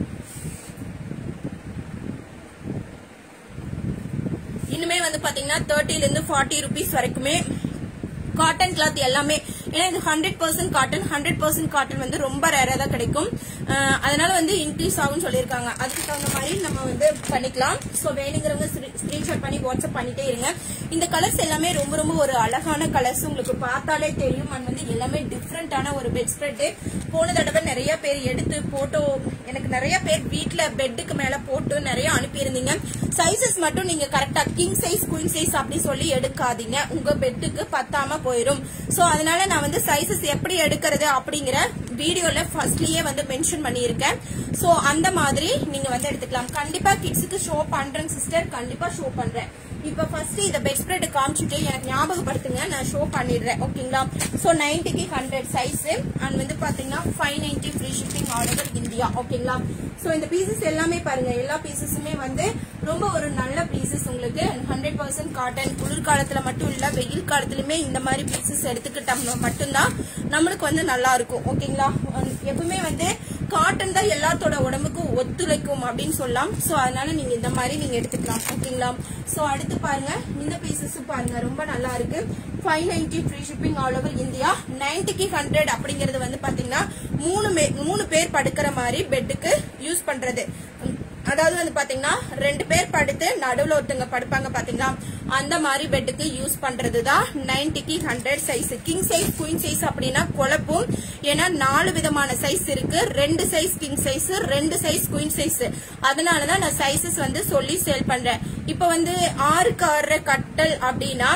இன்னுமே வந்து பாத்தீங்கன்னா தேர்ட்டில இருந்து ஃபார்ட்டி ருபீஸ் வரைக்குமே காட்டன் கிளாத் எல்லாமே ஏன்னா இது hundred percent cotton hundred percent cotton வந்து ரொம்ப ரேரா தான் கிடைக்கும். அதனால வந்து இன்க்ரீஸ் ஆகும் சொல்லியிருக்காங்க. அதுக்கு தகுந்த மாதிரி நம்ம வந்து பண்ணிக்கலாம். சோ வேணுங்கிறவங்க ஸ்கிரீன்ஷாட் பண்ணி வாட்ஸ்அப் பண்ணிட்டே இருங்க. இந்த கலர்ஸ் எல்லாமே ரொம்ப ரொம்ப ஒரு அழகான கலர்ஸ், உங்களுக்கு பார்த்தாலே தெரியும். அண்ட் வந்து எல்லாமே டிஃப்ரெண்டான ஒரு பெட் ஸ்ப்ரெட். போன தடவை நிறைய பேர் எடுத்து போட்டோ எனக்கு நிறைய பேர் வீட்டுல பெட்டுக்கு மேல போட்டு நிறைய அனுப்பியிருந்தீங்க. சைசஸ் மட்டும் நீங்க கரெக்டா கிங் சைஸ் குயின் சைஸ் அப்படி சொல்லி எடுக்காதீங்க, உங்க பெட்டுக்கு பத்தாம போயிடும். சோ அதனால நான் வந்து சைசஸ் எப்படி எடுக்கிறது அப்படிங்கிற வீடியோல ஃபர்ஸ்ட்லயே வந்து மென்ஷன் பண்ணியிருக்கேன். சோ அந்த மாதிரி நீங்க வந்து எடுத்துக்கலாம். கண்டிப்பா கிட்ஸுக்கு ஷோ பண்றேன் சிஸ்டர், கண்டிப்பா ஷோ பண்றேன். இப்ப ஃபர்ஸ்ட் இந்த பெட் ஸ்ப்ரெட் காமிச்சிட்டு எனக்கு ஞாபகப்படுத்துங்க, நான் ஷோ பண்ணிடுறேன். ஓகேங்களா? சோ நைன்டிக்கு ஹண்ட்ரட் சைஸ் அண்ட் வந்து பாத்தீங்கன்னா five ninety free shipping all over India. ஓகேங்களா? சோ இந்த பீசஸ் எல்லாமே பாருங்க, எல்லா பீசஸுமே வந்து ரொம்ப ஒரு நல்ல பீசஸ். உங்களுக்கு ஹண்ட்ரட் பர்சன்ட் காட்டன். குளிர்காலத்துல மட்டும் இல்ல, வெயில் காலத்திலுமே இந்த மாதிரி பீசஸ் எடுத்துக்கிட்டோம்னா மட்டும்தான் நம்மளுக்கு வந்து நல்லா இருக்கும். ஓகேங்களா? எப்பவுமே வந்து காட்டன் தான் எல்லாத்தோட உடம்புக்கு ஒத்துழைக்கும் அப்படின்னு சொல்லலாம். சோ அதனால நீங்க இந்த மாதிரி நீங்க எடுத்துக்கலாம். ஓகேங்களா? சோ அடுத்து பாருங்க, இந்த பீசஸ் பாருங்க ரொம்ப நல்லா இருக்கு. Five ninety free shipping all over India. நைன்டிக்கு ஹண்ட்ரட் அப்படிங்கறது வந்து பாத்தீங்கன்னா மூணு மூணு பேர் படுக்கிற மாதிரி பெட்டுக்கு யூஸ் பண்றது. அதாவது வந்து பாத்தீங்கன்னா ரெண்டு பேர் படுத்து நடுவுல ஒருத்தங்க படுப்பாங்க பாத்தீங்களா, அந்த மாதிரி பெட்டுக்கு யூஸ் பண்றதுதான் நைன்டிக்கு hundred size. King size queen size அப்படின்னா குழப்பும். ஏன்னா நாலு விதமான சைஸ் இருக்கு. ரெண்டு சைஸ் கிங் சைஸ், ரெண்டு சைஸ் குயின் சைஸ். அதனாலதான் நான் சைசஸ் வந்து சொல்லி சேல் பண்றேன். இப்ப வந்து ஆறுக்கு ஆறு கட்டல் அப்படின்னா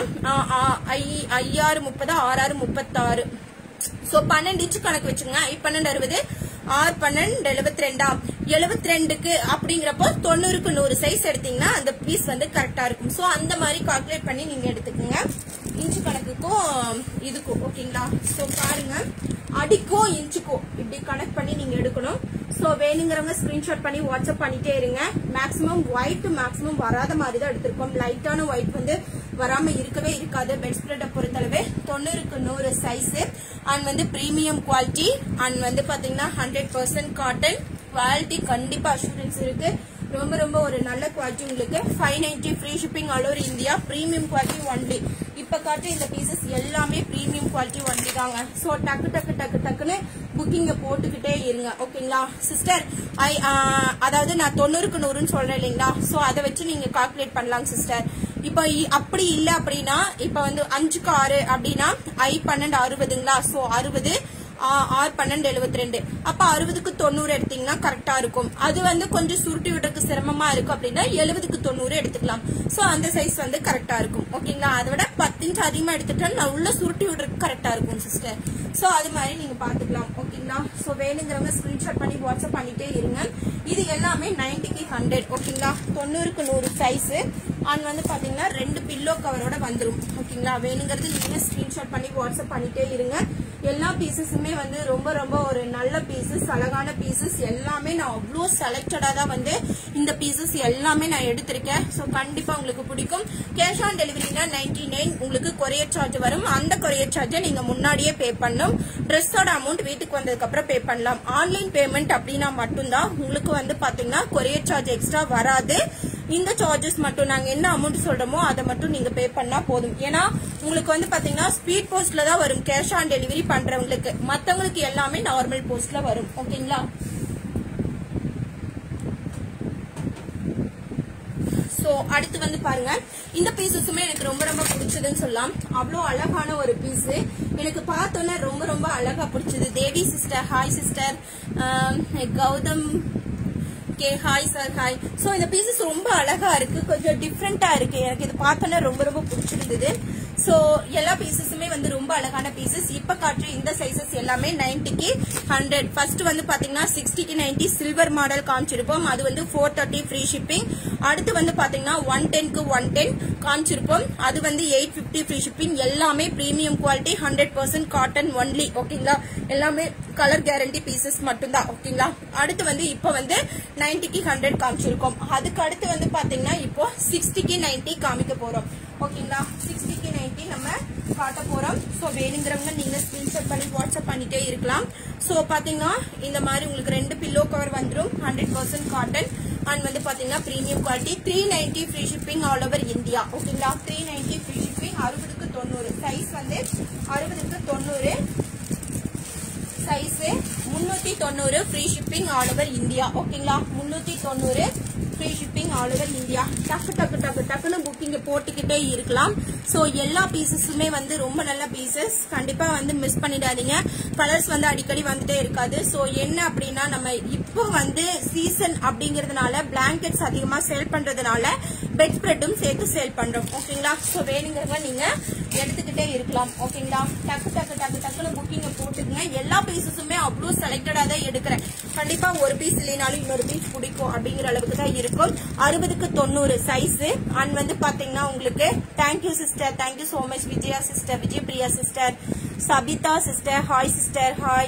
ஐயாறு முப்பது ஆறாறு முப்பத்தாறு. சோ பன்னெண்டு இன்ச்சு கணக்கு வச்சுங்க. பன்னெண்டு அறுபது ஆறு பன்னெண்டு எழுபத்தி ரெண்டா எழுபத்தி ரெண்டுக்கு அப்படிங்கிறப்போ தொண்ணூறுக்கு நூறு சைஸ் எடுத்தீங்கன்னா அந்த பீஸ் வந்து கரெக்டா இருக்கும். சோ அந்த மாதிரி கால்குலேட் பண்ணி நீங்க எடுத்துக்கோங்க, இன்ச்சு கணக்குக்கும் இதுக்கும். ஓகேங்களா? சோ பாருங்க, அடிக்கும் இன்ச்சுக்கும் இப்படி கனெக்ட் பண்ணி நீங்க எடுக்கணும். சோ வேணுங்கிறவங்க ஸ்கிரீன்ஷாட் பண்ணி வாட்ஸ்அப் பண்ணிட்டே இருங்க. மேக்ஸிமம் ஒயிட் மேக்ஸிமம் வராத மாதிரி தான் எடுத்திருக்கோம். லைட்டான ஒயிட் வந்து வராம இருக்கவே இருக்காது. பெட் ஸ்ப்ரெட்டை பொறுத்தளவு தொண்ணூறுக்கு நூறு சைஸ் அண்ட் வந்து பிரீமியம் குவாலிட்டி அண்ட் வந்து பாத்தீங்கன்னா ஹண்ட்ரட் பர்சன்ட் காட்டன் குவாலிட்டி கண்டிப்பா அஷூரன்ஸ் இருக்கு. ரொம்ப ரொம்ப ஒரு நல்ல குவாலிட்டி. உங்களுக்கு five ninety free shipping all over India. Premium quality only. இப்ப காட்டு இந்த பீசஸ் எல்லாமே பிரீமியம் குவாலிட்டி ஒன்லி தாங்க. சோ டக்கு டக்கு டக்கு டக்குன்னு புக்கிங்க போட்டுக்கிட்டே இருங்க. ஓகேங்களா சிஸ்டர்? ஐ அதாவது நான் தொண்ணூறுக்கு நூறுன்னு சொல்றேன் இல்லைங்களா? சோ அதை வச்சு நீங்க கால்குலேட் பண்ணலாம் சிஸ்டர். இப்ப அப்படி இல்ல அப்படின்னா இப்ப வந்து அஞ்சுக்கு ஆறு அப்படின்னா ஐ பன்னெண்டு அறுபதுங்களா? சோ அறுபது ஆறு பன்னெண்டு எழுபத்தி ரெண்டு. அப்ப அறுபதுக்கு தொண்ணூறு எடுத்தீங்கன்னா கரெக்டா இருக்கும். அது வந்து கொஞ்சம் சுருட்டி விடுறதுக்கு சிரமமா இருக்கும் அப்படின்னா எழுபதுக்கு தொண்ணூறு எடுத்துக்கலாம். சோ அந்த சைஸ் வந்து கரெக்டா இருக்கும். ஓகேங்களா? அதை விட பத்து இன்ச்சு அதிகமா எடுத்துட்டா நான் உள்ள சுருட்டி விடுறதுக்கு கரெக்டா இருக்கும் சிஸ்டர். சோ அது மாதிரி நீங்க பாத்துக்கலாம். ஓகேங்களா? சோ வேணுங்கிறவங்க ஸ்கிரீன்ஷாட் பண்ணி வாட்ஸ்அப் பண்ணிட்டே இருங்க. இது எல்லாமே நைன்டிக்கு ஹண்ட்ரட். ஓகேங்களா? தொண்ணூறுக்கு நூறு சைஸ் அண்ட் வந்து பாத்தீங்கன்னா ரெண்டு பில்லோ கவரோட வந்துடும். ஓகேங்களா? வேணுங்கிறது நீங்க ஸ்கிரீன்ஷாட் பண்ணி வாட்ஸ்அப் பண்ணிட்டே இருங்க. எல்லா பீசஸுமே வந்து ரொம்ப ரொம்ப ஒரு நல்ல பீசஸ், அழகான பீசஸ். எல்லாமே நான் அவ்வளோ செலக்டடா தான் வந்து இந்த பீசஸ் எல்லாமே நான் எடுத்திருக்கேன். சோ கண்டிப்பா உங்களுக்கு பிடிக்கும். கேஷ் ஆன் டெலிவரினா நைன்டி நைன் உங்களுக்கு கொரியர் சார்ஜ் வரும். அந்த கொரியர் சார்ஜை நீங்க முன்னாடியே பே பண்ணணும். ட்ரெஸ்ஸோட அமௌண்ட் வீட்டுக்கு வந்ததுக்கு அப்புறம் பே பண்ணலாம். ஆன்லைன் பேமெண்ட் அப்படின்னா மட்டும்தான் உங்களுக்கு வந்து பாத்தீங்கன்னா கொரியர் சார்ஜ் எக்ஸ்ட்ரா வராது. இந்த சார்ஜஸ் மட்டும் நாங்க என்ன அமௌண்ட் சொல்றோமோ அதை மட்டும் நீங்க பே பண்ணா போதும். ஏன்னா உங்களுக்கு வந்து பாத்தீங்கன்னா ஸ்பீட் போஸ்ட்ல தான் வரும் கேஷ் ஆன் டெலிவரி பண்றவங்களுக்கு. மத்தவங்களுக்கு எல்லாமே நார்மல் போஸ்ட்ல வரும். ஓகேங்களா? சோ அடுத்து வந்து பாருங்க, இந்த பீசஸுமே எனக்கு ரொம்ப ரொம்ப பிடிச்சதுன்னு சொல்லலாம். அவ்வளோ அழகான ஒரு பீஸ். எனக்கு பார்த்தோன்னே ரொம்ப ரொம்ப அழகா பிடிச்சது. Devi sister hi sister. Gautham K hi sir hi. So இந்த பீசஸ் ரொம்ப அழகா இருக்கு, கொஞ்சம் டிஃப்ரெண்டா இருக்கு. எனக்கு இது பார்த்தோன்னா ரொம்ப ரொம்ப பிடிச்சிருந்தது. சோ எல்லா பீசஸுமே வந்து ரொம்ப அழகான பீசஸ். இப்ப காட்டுற இந்த சைசஸ் எல்லாமே நைன்டிக்கு ஹண்ட்ரட். ஃபர்ஸ்ட் வந்து பாத்தீங்கன்னா சிக்ஸ்டிக்கு நைன்டி சில்வர் மாடல் காமிச்சிருப்போம். அது வந்து ஃபோர் தேர்ட்டி ஃப்ரீ ஷிப்பிங். அடுத்து வந்து பாத்தீங்கன்னா ஒன் டென்க்கு ஒன் டென் காமிச்சிருப்போம். அது வந்து எயிட் பிப்டி ஃப்ரீ ஷிப்பிங். எல்லாமே premium quality hundred percent cotton only. ஓகேங்களா? எல்லாமே கலர் கேரண்டி பீசஸ் மட்டும்தான். ஓகேங்களா? அடுத்து வந்து இப்ப வந்து நைன்டிக்கு ஹண்ட்ரட் காமிச்சிருக்கோம். அதுக்கு அடுத்து வந்து பாத்தீங்கன்னா இப்போ சிக்ஸ்டிக்கு நைன்டி காமிக்க போறோம். ஓகேங்களா? சிக்ஸ்டிக்கு நைன்டி நம்ம காட்ட போறோம். சோ வேணுங்கிறவங்க நீங்க ஸ்கிரீன்ஷாட் பண்ணி வாட்ஸ்அப் பண்ணிட்டே இருக்கலாம். சோ பாத்தீங்கன்னா இந்த மாதிரி உங்களுக்கு ரெண்டு பில்லோ கவர் வந்துடும். ஹண்ட்ரட் பர்சன்ட் காட்டன் அண்ட் வந்து பாத்தீங்கன்னா premium quality three ninety free shipping all over India ஓகேங்களா. த்ரீ நைன்டி ஃப்ரீ ஷிப்பிங் அறுபதுக்கு தொண்ணூறு சைஸ் வந்து அறுபதுக்கு தொண்ணூறு சைஸ் முன்னூத்தி தொண்ணூறு free shipping all over India ஓகேங்களா. முன்னூத்தி தொண்ணூறு free shipping all over India. டக்கு டக்கு டக்கு டக்குன்னு புக்கிங் போட்டுக்கிட்டே இருக்கலாம். சோ எல்லா பீசஸுமே வந்து ரொம்ப நல்ல பீசஸ், கண்டிப்பா வந்து மிஸ் பண்ணிடாதீங்க. கலர்ஸ் வந்து அடிக்கடி வந்துட்டே இருக்காது. சோ என்ன அப்படின்னா நம்ம இப்போ வந்து சீசன் அப்படிங்கறதுனால பிளாங்கெட்ஸ் அதிகமா சேல் பண்றதுனால பெட் ஸ்ப்ரெட்டும் சேர்த்து சேல் பண்றோம் ஓகேங்களா. சோ வேணுங்கிறவங்க நீங்க எடுத்துக்கிட்டே இருக்கலாம் ஓகேங்களா. டக்கு டக்கு டக்கு டக்குன்னு புக்கிங் போட்டுக்குங்க. எல்லா பீசஸுமே அவ்வளவு செலக்டடா தான் எடுக்கிறேன். கண்டிப்பா ஒரு பீஸ் இல்லைனாலும் இன்னொரு பீஸ் பிடிக்கும் அப்படிங்கிற அளவுக்கு தான் இருக்கும். அறுபதுக்கு தொண்ணூறு சைஸ் அண்ட் வந்து பாத்தீங்கன்னா உங்களுக்கு thank you sister, thank you so much Vijaya sister, Vijay Priya sister, Sabitha sister, hi sister, hi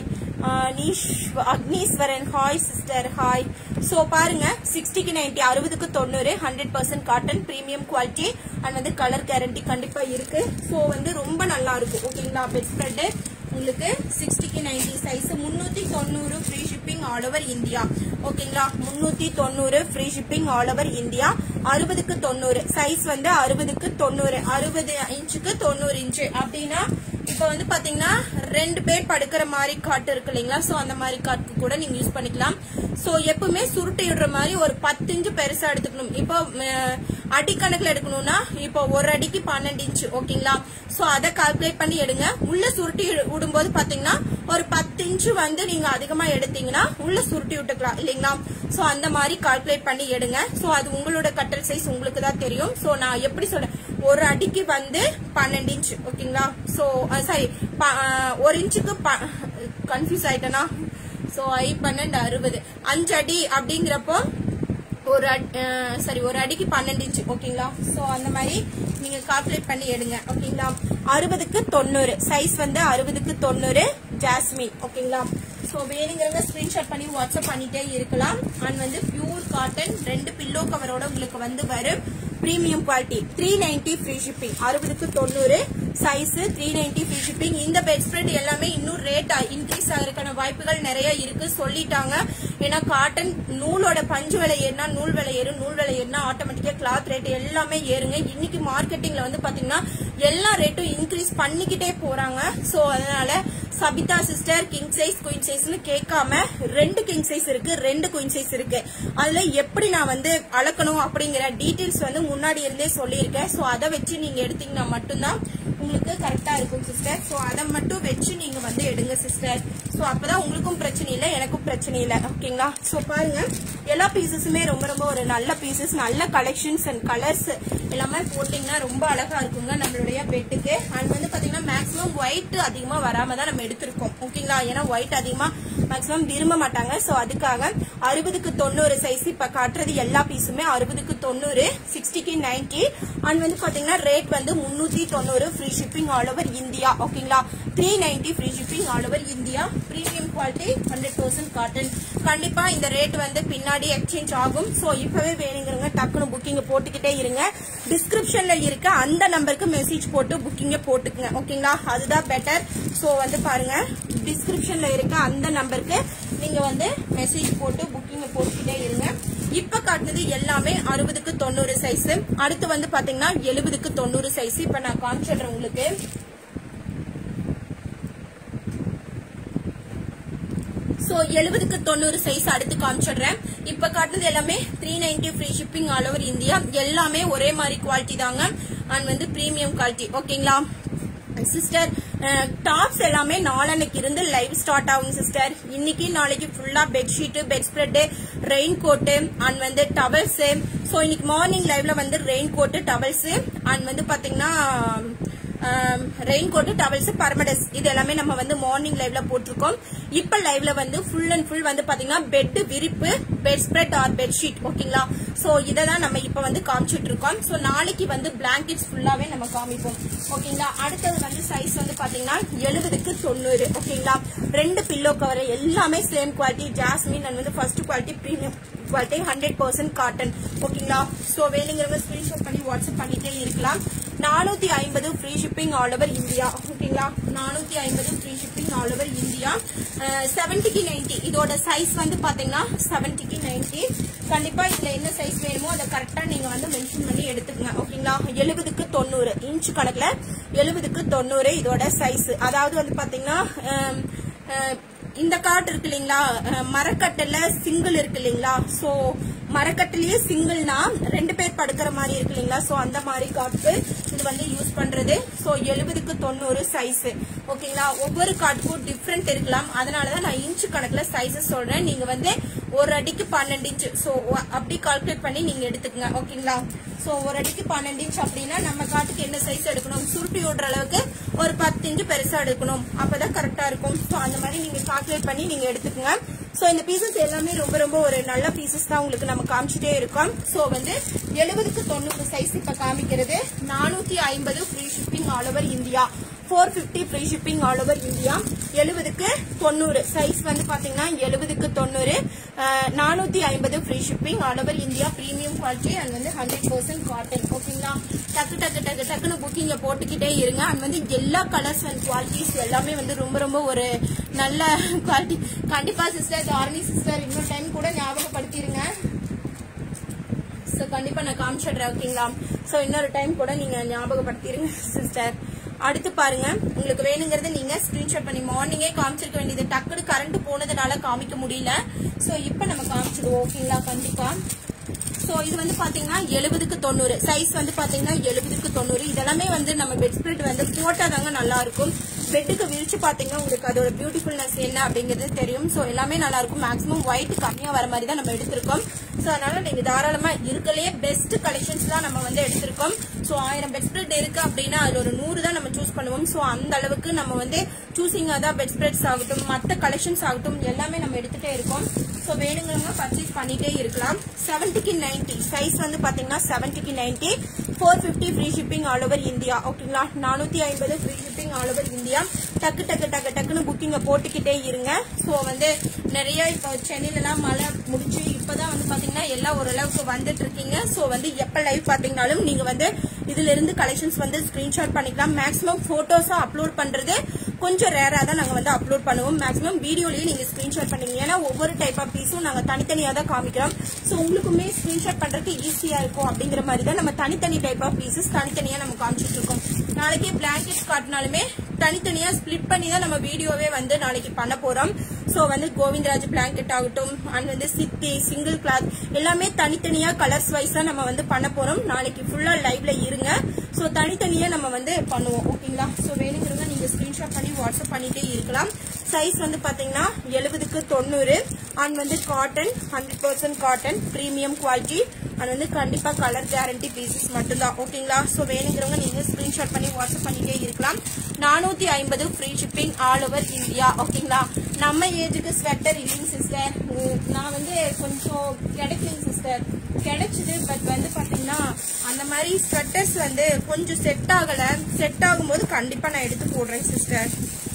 Agneeswaran, hi sister, hi. So பாருங்க சிக்ஸ்டிக்கு நைன்டி அறுபதுக்கு தொண்ணூறு hundred percent cotton premium quality and வந்து கலர் கேரண்டி கண்டிப்பா இருக்கு. சோ வந்து ரொம்ப நல்லா இருக்கும் ஓகேங்களா. பெட் ஸ்ப்ரெட் உங்களுக்கு சிக்ஸ்டிக்கு நைன்டி சைஸ் முன்னூத்தி தொண்ணூறு free shipping all over India ஓகேங்களா. முன்னூத்தி தொண்ணூறு free shipping all over India. அறுபதுக்கு தொண்ணூறு சைஸ் வந்து அறுபதுக்கு தொண்ணூறு அறுபது இன்ச்சுக்கு தொண்ணூறு இன்ச்சு அப்படின்னா இப்ப வந்து பாத்தீங்கன்னா ரெண்டு பேர் படுக்கிற மாதிரி காட்டு இருக்கு இல்லைங்களா. சோ அந்த மாதிரி காட்டுக்கு கூட நீங்க யூஸ் பண்ணிக்கலாம். சோ எப்பவுமே சுருட்டி விடுற மாதிரி ஒரு பத்து இன்ச்சு பெருசா எடுத்துக்கணும். இப்போ அடிக்கணக்குல எடுக்கணும்னா இப்போ ஒரு அடிக்கு பன்னெண்டு இன்ச்சு ஓகேங்களா. சோ அதை கால்குலேட் பண்ணி எடுங்க. உள்ள சுருட்டி விடும்போது பாத்தீங்கன்னா ஒரு பத்து இன்ச்சு வந்து நீங்க அதிகமா எடுத்தீங்கன்னா உள்ள சுருட்டி விட்டுக்கலாம் இல்லைங்களா. சோ அந்த மாதிரி கால்குலேட் பண்ணி எடுங்க. சோ அது உங்களோட கட்டல் சைஸ் உங்களுக்கு தான் தெரியும். சோ நான் எப்படி சொல்றேன், ஒரு அடிக்கு வந்து பன்னெண்டு இன்ச்சு ஓகேங்களா. சோ சாரி ஒரு இன்ச்சுக்கு கன்ஃபியூஸ் ஆயிட்டேனா. சோ ஐ பன்னெண்டு அறுபது அஞ்சு அடி அப்படிங்கிறப்போ ஒரு சரி ஒரு அடிக்கு பன்னெண்டு இன்ச்சு ஓகேங்களா. சோ அந்த மாதிரி நீங்க கால்குலேட் பண்ணி எடுங்க ஓகேங்களா. அறுபதுக்கு தொண்ணூறு சைஸ் வந்து அறுபதுக்கு தொண்ணூறு ஜாஸ்மின் ஓகேங்களா. சோ வேணுங்கிறவங்க ஸ்கிரீன்ஷாட் பண்ணி வாட்ஸ்அப் பண்ணிட்டே இருக்கலாம். அண்ட் வந்து பியூர் காட்டன் ரெண்டு பில்லோ கவரோட உங்களுக்கு வந்து வரும் premium quality three ninety free shipping அறுபதுக்கு தொண்ணூறு size three ninety free shipping. இந்த பெட் ஸ்ப்ரெட் எல்லாமே இன்னும் ரேட் இன்க்ரீஸ் ஆகிறதுக்கான வாய்ப்புகள் நிறைய இருக்கு சொல்லிட்டாங்க. ஏன்னா காட்டன் நூலோட பஞ்சு விலை ஏறினா நூல் விலை ஏறும், நூல் விலை ஏறினா ஆட்டோமேட்டிக்கா கிளாத் ரேட் எல்லாமே ஏறுங்க. இன்னைக்கு மார்க்கெட்டிங்ல வந்து பாத்தீங்கன்னா எல்லா ரேட்டும் இன்க்ரீஸ் பண்ணிக்கிட்டே போறாங்க. சோ அதனால Sabitha sister king size queen சைஸ்னு கேட்காம ரெண்டு கிங் சைஸ் இருக்கு, ரெண்டு குயின் சைஸ் இருக்கு. அதுல எப்படி நான் வந்து அளக்கணும் அப்படிங்கிற டீடைல்ஸ் வந்து முன்னாடி இருந்தே சொல்லியிருக்கேன். சோ அதை வச்சு நீங்க எடுத்தீங்கன்னா மட்டும்தான் உங்களுக்கு கரெக்டா இருக்கும் சிஸ்டர். சோ அதை மட்டும் வச்சு நீங்க வந்து எடுங்க சிஸ்டர். சோ அப்பதான் உங்களுக்கும் பிரச்சனை இல்லை, எனக்கும் பிரச்சனை இல்லை ஓகேங்களா. சோ பாருங்க எல்லா பீசஸுமே ரொம்ப ரொம்ப ஒரு நல்ல பீசஸ், நல்ல கலெக்ஷன்ஸ் அண்ட் கலர்ஸ் எல்லாமே போட்டீங்கன்னா ரொம்ப அழகா இருக்குங்க நம்மளுடைய பெட்டுக்கு. அண்ட் வந்து பாத்தீங்கன்னா மேக்ஸிமம் ஒயிட் அதிகமா வராம தான் நம்ம எடுத்திருக்கோம் ஓகேங்களா. ஏன்னா ஒயிட் அதிகமா மேக்ஸிமம் விரும்ப மாட்டாங்க. சோ அதுக்காக அறுபதுக்கு தொண்ணூறு சைஸ் இப்ப காட்டுறது எல்லா பீஸுமே அறுபதுக்கு தொண்ணூறு சிக்ஸ்டிக்கு நைன்டி. அண்ட் வந்து பாத்தீங்கன்னா ரேட் வந்து முன்னூத்தி தொண்ணூறு free shipping all over India ஓகேங்களா. Three ninety free shipping all over India. Premium quality hundred percent cotton. கண்டிப்பா இந்த ரேட் வந்து பின்னாடி எக்ஸ்சேஞ்ச் ஆகும். சோ இப்பவே வேணுங்கிறவங்க டக்குனு புக்கிங் போட்டுக்கிட்டே இருங்க. டிஸ்கிரிப்ஷன்ல இருக்க அந்த நம்பருக்கு மெசேஜ் போட்டு புக்கிங்க போட்டுக்குங்க ஓகேங்களா. அதுதான் பெட்டர். சோ வந்து பாருங்க டிஸ்கிரிப்ஷன்ல இருக்க அந்த நம்பருக்கு நீங்க வந்து மெசேஜ் போட்டு புக்கிங் போட்டுக்கிட்டே இருங்க. இப்ப காட்டுனது எல்லாமே அறுபதுக்கு தொண்ணூறு சைஸ். அடுத்து வந்து பாத்தீங்கன்னா எழுபதுக்கு தொண்ணூறு சைஸ். இப்ப நான் காமிச்சிடுறேன் உங்களுக்கு. சோ எழுபதுக்கு தொண்ணூறு சைஸ் அடுத்து காமிச்சிடுறேன். இப்ப காட்டுனது எல்லாமே three ninety free shipping all over India. எல்லாமே ஒரே மாதிரி குவாலிட்டி தாங்க. அண்ட் வந்து பிரீமியம் குவாலிட்டி ஓகேங்களா. சிஸ்டர் டாப்ஸ் எல்லாமே நாளைக்கு இருந்து லைவ் ஸ்டார்ட் ஆகும் சிஸ்டர். இன்னைக்கு நாளைக்கு ஃபுல்லா bedsheet, bed spread, rain coat and வந்து டவல்ஸ். சோ இன்னைக்கு மார்னிங் லைவ்ல வந்து ரெயின் கோட்டு, டவல்ஸ் அண்ட் வந்து பாத்தீங்கன்னா ரெயின் கோட்டு, டவல்ஸ், பர்மடஸ் இது எல்லாமே நம்ம வந்து மார்னிங் லைவ்ல போட்டிருக்கோம். இப்ப லைவ்ல வந்து ஃபுல் அண்ட் ஃபுல் வந்து பாத்தீங்கன்னா பெட் விரிப்பு, பெட் ஸ்ப்ரெட் ஆர் பெட்ஷீட் ஓகேங்களா. சோ இததான் நம்ம இப்ப வந்து காமிச்சிட்டு இருக்கோம். சோ நாளைக்கு வந்து பிளாங்கெட்ஸ் ஃபுல்லாவே நம்ம காமிப்போம் ஓகேங்களா. அடுத்தது வந்து சைஸ் வந்து பாத்தீங்கன்னா எழுபதுக்கு தொண்ணூறு ஓகேங்களா. ரெண்டு பில்லோ கவர் எல்லாமே சேம் குவாலிட்டி ஜாஸ்மின் அண்ட் வந்து first quality premium quality hundred percent cotton ஓகேங்களா. சோ வேணுங்கிறவங்க ஸ்கிரீன்ஷாட் பண்ணி வாட்ஸ்அப் பண்ணிட்டே இருக்கலாம். நானூத்தி ஐம்பது free shipping all over India. ஓகேங்களா, நானூத்தி ஐம்பது free shipping all over India. செவன்டிக்கு நைன்டி இதோட சைஸ் வந்து பாத்தீங்கன்னா செவன்டிக்கு நைன்டி. கண்டிப்பா இதுல என்ன சைஸ் வேணுமோ அதை கரெக்டா நீங்க வந்து மென்ஷன் பண்ணி எடுத்துக்கங்க. ஓகேங்களா, எழுபதுக்கு தொண்ணூறு இன்ச் கணக்குல எழுபதுக்கு தொண்ணூறு இதோட சைஸ். அதாவது வந்து பாத்தீங்கன்னா இந்த கார்டு இருக்கு இல்லீங்களா, மரக்கட்டில சிங்கிள் இருக்கு இல்லீங்களா, சோ மரக்கட்டிலேயே சிங்கிள்னா ரெண்டு பேர் படுக்கிற மாதிரி இருக்கு இல்லீங்களா, சோ அந்த மாதிரி கார்டுக்கு இது வந்து யூஸ் பண்றது. சோ எழுபதுக்கு தொண்ணூறு சைஸ். ஓகேங்களா, ஒவ்வொரு கார்டுக்கும் டிஃப்ரெண்ட் இருக்கலாம், அதனாலதான் நான் இன்ச் கணக்குல சைஸஸ் சொல்றேன். நீங்க வந்து ஒரு அடிக்கு பன்னெண்டு இன்ச் சோ அப்படி கால்குலேட் பண்ணி நீங்க எடுத்துக்கங்க. ஓகேங்களா, சோ ஒரு அடிக்கு பன்னெண்டு இன்ச் அப்படின்னா நம்ம காட்டுக்கு என்ன சைஸ் எடுக்கணும், சுருட்டி ஓடுற அளவுக்கு ஒரு பத்து இன்ச்சு பெருசா எடுக்கணும், அப்பதான் கரெக்டா இருக்கும். சோ அந்த மாதிரி நீங்க கால்குலேட் பண்ணி நீங்க எடுத்துக்கங்க. சோ இந்த பீசஸ் எல்லாமே ரொம்ப ரொம்ப ஒரு நல்ல பீசஸ் தான் உங்களுக்கு நம்ம காமிச்சிட்டே இருக்கோம். சோ வந்து எழுபதுக்கு தொண்ணூறு சைஸ் இப்ப காமிக்கிறது. நானூத்தி ஐம்பது free shipping all over India. Four fifty free shipping all over India. எழுபதுக்கு தொண்ணூறு சைஸ் வந்து பாத்தீங்கன்னா எழுபதுக்கு தொண்ணூறு நானூத்தி ஐம்பது free shipping all over India. Premium quality and வந்து ஹண்ட்ரட் பர்சன்ட் காட்டன். ஓகேங்களா, டக்கு டக்கு டக்கு டக்குன்னு புக்கிங்க போட்டுக்கிட்டே இருங்க. அண்ட் வந்து எல்லா கலர்ஸ் அண்ட் குவாலிட்டிஸ் எல்லாமே வந்து ரொம்ப ரொம்ப ஒரு நல்ல குவாலிட்டி. கண்டிப்பா சிஸ்டர் தாரணி சிஸ்டர் இன்னொரு டைம் கூட ஞாபகப்படுத்திருங்க. சோ கண்டிப்பா நான் காமிச்சிடுறேன். ஓகேங்களா, சோ இன்னொரு டைம் கூட நீங்க ஞாபகப்படுத்திருங்க சிஸ்டர். அடுத்து பாருங்க, உங்களுக்கு வேணுங்கிறது நீங்க ஸ்கிரீன்ஷாட் பண்ணி மார்னிங்கே காமிச்சிருக்க வேண்டியது. டக்குனு கரண்ட் போனதுனால காமிக்க முடியல. சோ இப்ப நம்ம காமிச்சிடுவோம். ஓகேங்களா, கண்டிப்பா. சோ இது வந்து பாத்தீங்கன்னா எழுபதுக்கு தொண்ணூறு சைஸ் வந்து பாத்தீங்கன்னா எழுபதுக்கு தொண்ணூறு. இதெல்லாமே வந்து நம்ம பெட் ஸ்ப்ரெட் வந்து போட்டாதாங்க நல்லா இருக்கும். பெட்டுக்கு விரிச்சு பாத்தீங்கன்னா உங்களுக்கு அதோட பியூட்டிஃபுல்னஸ் என்ன அப்படிங்கிறது தெரியும். சோ எல்லாமே நல்லா இருக்கும். மேக்ஸிமம் ஒயிட் கம்மியா வர மாதிரி தான் நம்ம எடுத்திருக்கோம். சோ அதனால நீங்க தாராளமா இருக்கலையே பெஸ்ட் கலெக்ஷன்ஸ் தான் நம்ம வந்து எடுத்திருக்கோம். சோ ஆயிரம் பெட் ஸ்ப்ரெட் இருக்கு அப்படின்னா அதுல ஒரு நூறு தான் நம்ம சூஸ் பண்ணுவோம். சோ அந்த அளவுக்கு நம்ம வந்து சூசிங்கா தான் பெட் ஸ்ப்ரெட்ஸ் ஆகட்டும் மற்ற கலெக்ஷன்ஸ் ஆகட்டும் எல்லாமே நம்ம எடுத்துட்டே இருக்கோம். சோ வேணுங்கிறவங்க பர்ச்சேஸ் பண்ணிட்டே இருக்கலாம். செவன்டிக்கு நைன்டி சைஸ் வந்து பாத்தீங்கன்னா செவன்டிக்கு ninety. Four fifty free shipping all over India. ஓகேங்களா, நானூத்தி ஐம்பது free shipping all over India. டக்கு டக்கு டக்கு டக்குன்னு புக்கிங்க போட்டுக்கிட்டே இருங்க. சோ வந்து நிறைய இப்போ சென்னையில எல்லாம் மழை முடிச்சு இப்பதான் வந்து பாத்தீங்கன்னா எல்லாம் ஓரளவுக்கு வந்துட்டு இருக்கீங்க. சோ வந்து எப்ப லைவ் பாத்தீங்கன்னாலும் நீங்க வந்து இதுல இருந்து கலெக்ஷன்ஸ் வந்து ஸ்கிரீன்ஷாட் பண்ணிக்கலாம். மேக்ஸிமம் போட்டோஸா அப்லோட் பண்றது கொஞ்சம் ரேரா தான் நாங்க வந்து அப்லோட் பண்ணுவோம். மேக்ஸிமம் வீடியோலயே நீங்க ஸ்கிரீன்ஷாட் பண்ணீங்க. ஏன்னா ஒவ்வொரு டைப் ஆஃப் பீஸும் நாங்க தனித்தனியா தான் காமிக்கிறோம். சோ உங்களுக்குமே ஸ்கிரீன்ஷாட் பண்றதுக்கு ஈஸியா இருக்கும் அப்படிங்கிற மாதிரி தான் நம்ம தனித்தனி டைப் ஆஃப் பீசஸ் தனித்தனியா நம்ம காமிச்சிட்டு இருக்கோம். நாளைக்கு பிளாங்கெட்ஸ் காட்டினாலுமே தனித்தனியா ஸ்பிளிட் பண்ணி தான் நம்ம வீடியோவே வந்து நாளைக்கு பண்ண போறோம். சோ வந்து கோவிந்தராஜ் பிளாங்கெட் ஆகட்டும் அண்ட் வந்து சித்தி சிங்கிள் கிளாத் எல்லாமே தனித்தனியா கலர்ஸ் வைஸா நம்ம வந்து பண்ண போறோம். நாளைக்கு ஃபுல்லா லைவ்ல இருங்க. சோ தனித்தனியா நம்ம வந்து பண்ணுவோம். ஓகேங்களா, சோ வேணுங்கிறத நீங்க ஸ்கிரீன்ஷாட் பண்ணி வாட்ஸ்அப் பண்ணிட்டே இருக்கலாம். சைஸ் வந்து பாத்தீங்கன்னா எழுபதுக்கு தொண்ணூறு அண்ட் வந்து cotton hundred percent cotton premium quality and வந்து கண்டிப்பா கலர் கேரண்டி பீசஸ் மட்டும்தான். ஓகேங்களா, சோ வேணுங்கிறவங்க நீங்க ஸ்கிரீன்ஷாட் பண்ணி வாட்ஸ்அப் பண்ணிட்டே இருக்கலாம். நானூத்தி ஐம்பது free shipping all over India. ஓகேங்களா, நம்ம ஏஜுக்கு ஸ்வெட்டர் இல்லைங்க சிஸ்டர். நான் வந்து கொஞ்சம் கிடைக்கலைங்க சிஸ்டர், கிடைச்சது பட் வந்து பாத்தீங்கன்னா அந்த மாதிரி ஸ்வெட்டர்ஸ் வந்து கொஞ்சம் செட் ஆகல. செட் ஆகும்போது கண்டிப்பா நான் எடுத்து போடுறேன் சிஸ்டர்.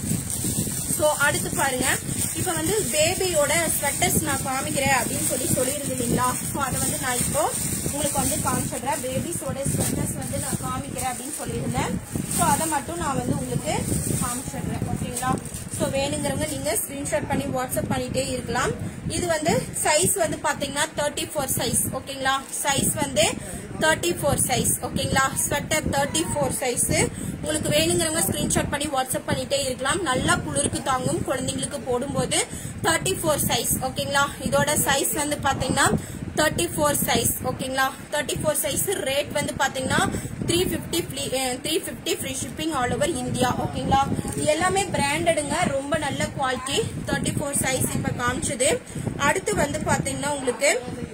சோ அடுத்து பாருங்க, இப்ப வந்து பேபியோட ஸ்வெட்டர்ஸ் நான் காமிக்கிறேன் அப்படின்னு சொல்லி சொல்லியிருந்தேன் இல்லைங்களா. சோ அதை வந்து நான் இப்போ உங்களுக்கு வந்து காமிச்சிடுறேன். பேபிஸோட ஸ்வெட்டர்ஸ் வந்து நான் காமிக்கிறேன் அப்படின்னு சொல்லியிருந்தேன். சோ அதை மட்டும் நான் வந்து உங்களுக்கு காமிச்சிடுறேன். ஓகேங்களா, சோ வேணுங்கிறவங்க நீங்க ஸ்கிரீன்ஷாட் பண்ணி வாட்ஸ்அப் பண்ணிட்டே இருக்கலாம். இது வந்து சைஸ் வந்து பாத்தீங்கன்னா தேர்ட்டி ஃபோர் சைஸ். ஓகேங்களா, சைஸ் வந்து தேர்ட்டி ஃபோர் சைஸ். ஓகேங்களா, ஸ்வெட்டர் தேர்ட்டி ஃபோர் சைஸ். உங்களுக்கு வேணுங்கிறவங்க ஸ்கிரீன்ஷாட் பண்ணி வாட்ஸ்அப் பண்ணிட்டே இருக்கலாம். நல்லா குளிருக்கு தாங்கும் குழந்தைங்களுக்கு போடும்போது. Thirty four size. ஓகேங்களா, இதோட சைஸ் வந்து பாத்தீங்கன்னா தேர்ட்டி ஃபோர் சைஸ். ஓகேங்களா, தேர்ட்டி ஃபோர் சைஸ். ரேட் வந்து பாத்தீங்கன்னா three fifty three fifty free shipping all over India. ஓகேங்களா, எல்லாமே பிராண்டடுங்க, ரொம்ப நல்ல குவாலிட்டி. தேர்ட்டி ஃபோர் சைஸ் இப்ப காமிச்சது. அடுத்து வந்து பாத்தீங்கன்னா உங்களுக்கு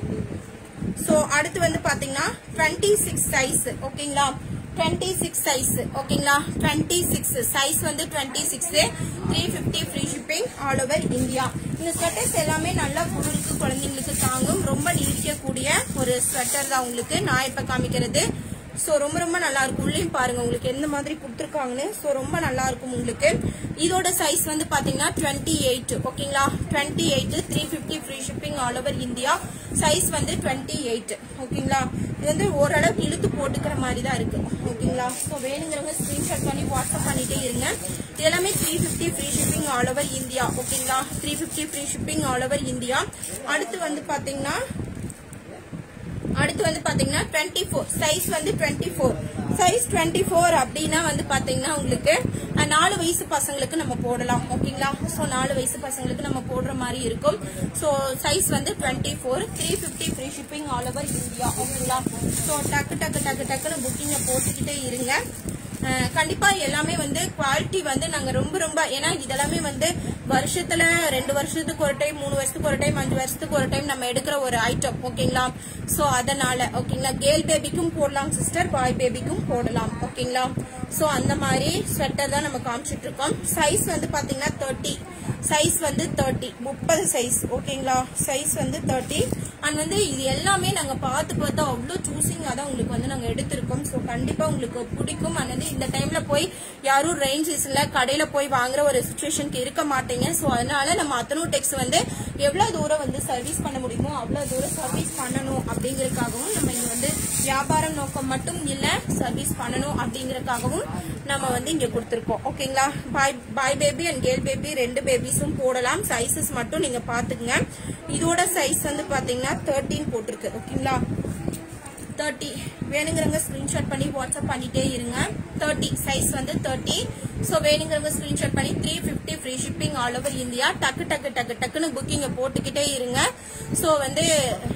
சோ அடுத்து வந்து பாத்தீங்கன்னா டுவெண்ட்டி சிக்ஸ் சைஸ். ஓகேங்களா, டுவெண்ட்டி சிக்ஸ் சைஸ். ஓகேங்களா, டுவெண்ட்டி சிக்ஸ் சைஸ் வந்து twenty six three fifty free shipping all over India. இந்த ஸ்வெட்டர்ஸ் எல்லாமே நல்லா குளிருக்கு குழந்தைங்களுக்கு தாங்கும், ரொம்ப நீடிக்கக்கூடிய ஒரு ஸ்வெட்டர் தான் உங்களுக்கு நான் இப்ப காமிக்கிறது. சோ ரொம்ப ரொம்ப நல்லா இருக்கும். உள்ளேயும் பாருங்க உங்களுக்கு எந்த மாதிரி கொடுத்துருக்காங்கன்னு. சோ ரொம்ப நல்லா இருக்கும் உங்களுக்கு. இதோட சைஸ் வந்து பாத்தீங்கன்னா டுவெண்ட்டி எயிட் ஓகேங்களா. Twenty eight three fifty free shipping all over India. Size வந்து டுவெண்ட்டி எயிட் ஓகேங்களா. இது வந்து ஓரளவுக்கு இழுத்து போட்டுக்கிற மாதிரி தான் இருக்கு ஓகேங்களா. ஸோ வேணுங்கிறவங்க ஸ்கிரீன்ஷாட் பண்ணி வாட்ஸ்அப் பண்ணிட்டே இருங்க. இது எல்லாமே three fifty free shipping all over India ஓகேங்களா. Three fifty free shipping all over India. அடுத்து வந்து பாத்தீங்கன்னா அடுத்து வந்து பாத்தீங்கன்னா டுவெண்ட்டி ஃபோர் சைஸ் வந்து twenty four size twenty four அப்படின்னா வந்து பாத்தீங்கன்னா உங்களுக்கு நாலு வயசு பசங்களுக்கு நம்ம போடலாம் ஓகேங்களா. சோ நாலு வயசு பசங்களுக்கு நம்ம போடுற மாதிரி இருக்கும். சோ சைஸ் வந்து twenty four three fifty free shipping all over India ஓகேங்களா. சோ டக்கு டக்கு டக்கு டக்குன்னு புக்கிங்க போட்டுக்கிட்டே இருங்க. கண்டிப்பா எல்லாமே வந்து குவாலிட்டி வந்து நாங்க ரொம்ப ரொம்ப ஏன்னா இதெல்லாமே வந்து வருஷத்துல ரெண்டு வருஷத்துக்கு ஒரு டைம் மூணு வருஷத்துக்கு ஒரு டைம் அஞ்சு வருஷத்துக்கு ஒரு டைம் நம்ம எடுக்கிற ஒரு ஐட்டம் ஓகேங்களா. சோ அதனால ஓகேங்களா. கேர்ள் பேபிக்கும் போடலாம் சிஸ்டர், பாய் பேபிக்கும் போடலாம் ஓகேங்களா. சோ அந்த மாதிரி ஸ்வெட்டர் தான் நம்ம காமிச்சிட்டு இருக்கோம். சைஸ் வந்து பாத்தீங்கன்னா தேர்ட்டி சைஸ் வந்து தேர்ட்டி முப்பது சைஸ் ஓகேங்களா. சைஸ் வந்து தேர்ட்டி அண்ட் வந்து இது எல்லாமே நாங்க பார்த்து பார்த்தா அவ்வளவு சூசிங்கா தான் உங்களுக்கு வந்து நாங்க எடுத்திருக்கோம். சோ கண்டிப்பா உங்களுக்கு பிடிக்கும். அண்ட் வந்து இந்த டைம்ல போய் யாரும் ரெயின் சீசன்ல கடையில போய் வாங்குற ஒரு சிச்சுவேஷனுக்கு இருக்க மாட்டீங்க. சோ அதனால நம்ம அத்தனூர் டெக்ஸ் வந்து எவ்வளவு தூரம் வந்து சர்வீஸ் பண்ண முடியுமோ அவ்வளவு தூரம் சர்வீஸ் பண்ணணும் அப்படிங்கறதுக்காகவும் நம்ம இங்க வந்து வியாபாரம் நோக்கம் மட்டும் இல்ல சர்வீஸ் பண்ணணும் அப்படிங்கறதுக்காகவும் நம்ம வந்து இங்க கொடுத்திருக்கோம் ஓகேங்களா. Boy boy baby and girl baby ரெண்டு பேபிஸும் போடலாம். சைசஸ் மட்டும் நீங்க பாத்துக்கங்க. இதோட சைஸ் வந்து பாத்தீங்கன்னா தேர்ட்டின் போட்டிருக்கு ஓகேங்களா. தேர்ட்டி வேணுங்கிறவங்க ஸ்கிரீன்ஷாட் பண்ணி வாட்ஸ்அப் பண்ணிட்டே இருங்க. தேர்ட்டி சைஸ் வந்து தேர்ட்டி. சோ வேணுங்கிறவங்க ஸ்கிரீன்ஷாட் பண்ணி three fifty free shipping all over India. டக்கு டக்கு டக்கு டக்குன்னு புக்கிங்க போட்டுக்கிட்டே இருங்க. சோ வந்து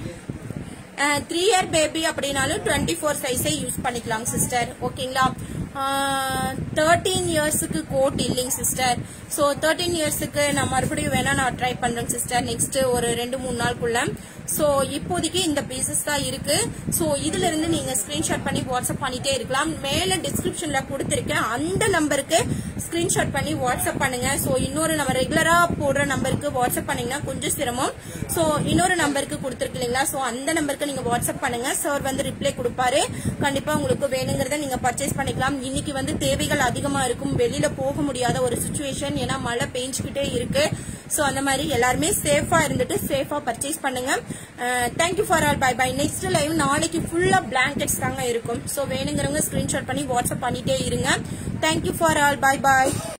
த்ரீ இயர் பேபி அப்படின்னாலும் டுவெண்ட்டி ஃபோர் சைஸை யூஸ் பண்ணிக்கலாம் சிஸ்டர் ஓகேங்களா. தேர்ட்டீன் இயர்ஸுக்கு கோட் இல்லைங்க சிஸ்டர். சோ தேர்ட்டீன் இயர்ஸுக்கு நான் மறுபடியும் வேணா நான் ட்ரை பண்றேன் சிஸ்டர் நெக்ஸ்ட் ஒரு ரெண்டு மூணு நாளுக்குள்ள. சோ இப்போதைக்கு இந்த பீசஸ் தான் இருக்கு. சோ இதுல இருந்து நீங்க ஸ்கிரீன்ஷாட் பண்ணி வாட்ஸ்அப் பண்ணிட்டே இருக்கலாம். மேல டிஸ்கிரிப்ஷன்ல கொடுத்திருக்கேன் அந்த நம்பருக்கு ஸ்கிரீன்ஷாட் பண்ணி வாட்ஸ்அப் பண்ணுங்க. சோ இன்னொரு நம்ம ரெகுலரா போடுற நம்பருக்கு வாட்ஸ்அப் பண்ணீங்கன்னா கொஞ்சம் சிரமம். சோ இன்னொரு நம்பருக்கு கொடுத்திருக்கு இல்லைங்களா. சோ அந்த நம்பருக்கு நீங்க வாட்ஸ்அப் பண்ணுங்க. சார் வந்து ரிப்ளை கொடுப்பாரு. கண்டிப்பா உங்களுக்கு வேணுங்கிறத நீங்க பர்ச்சேஸ் பண்ணிக்கலாம். இன்னைக்கு வந்து தேவைகள் அதிகமா இருக்கும். வெளியில போக முடியாத ஒரு சிச்சுவேஷன். ஏன்னா மழை பெஞ்சுக்கிட்டே இருக்கு. சோ அந்த மாதிரி எல்லாருமே சேஃபா இருந்துட்டு சேஃபா பர்ச்சேஸ் பண்ணுங்க. Thank you for all. Bye bye. Next live நாளைக்கு ஃபுல்லா பிளாங்கெட்ஸ் தாங்க இருக்கும். சோ வேணுங்கிறவங்க ஸ்கிரீன்ஷாட் பண்ணி வாட்ஸ்அப் பண்ணிட்டே இருங்க. Thank you for all. Bye bye.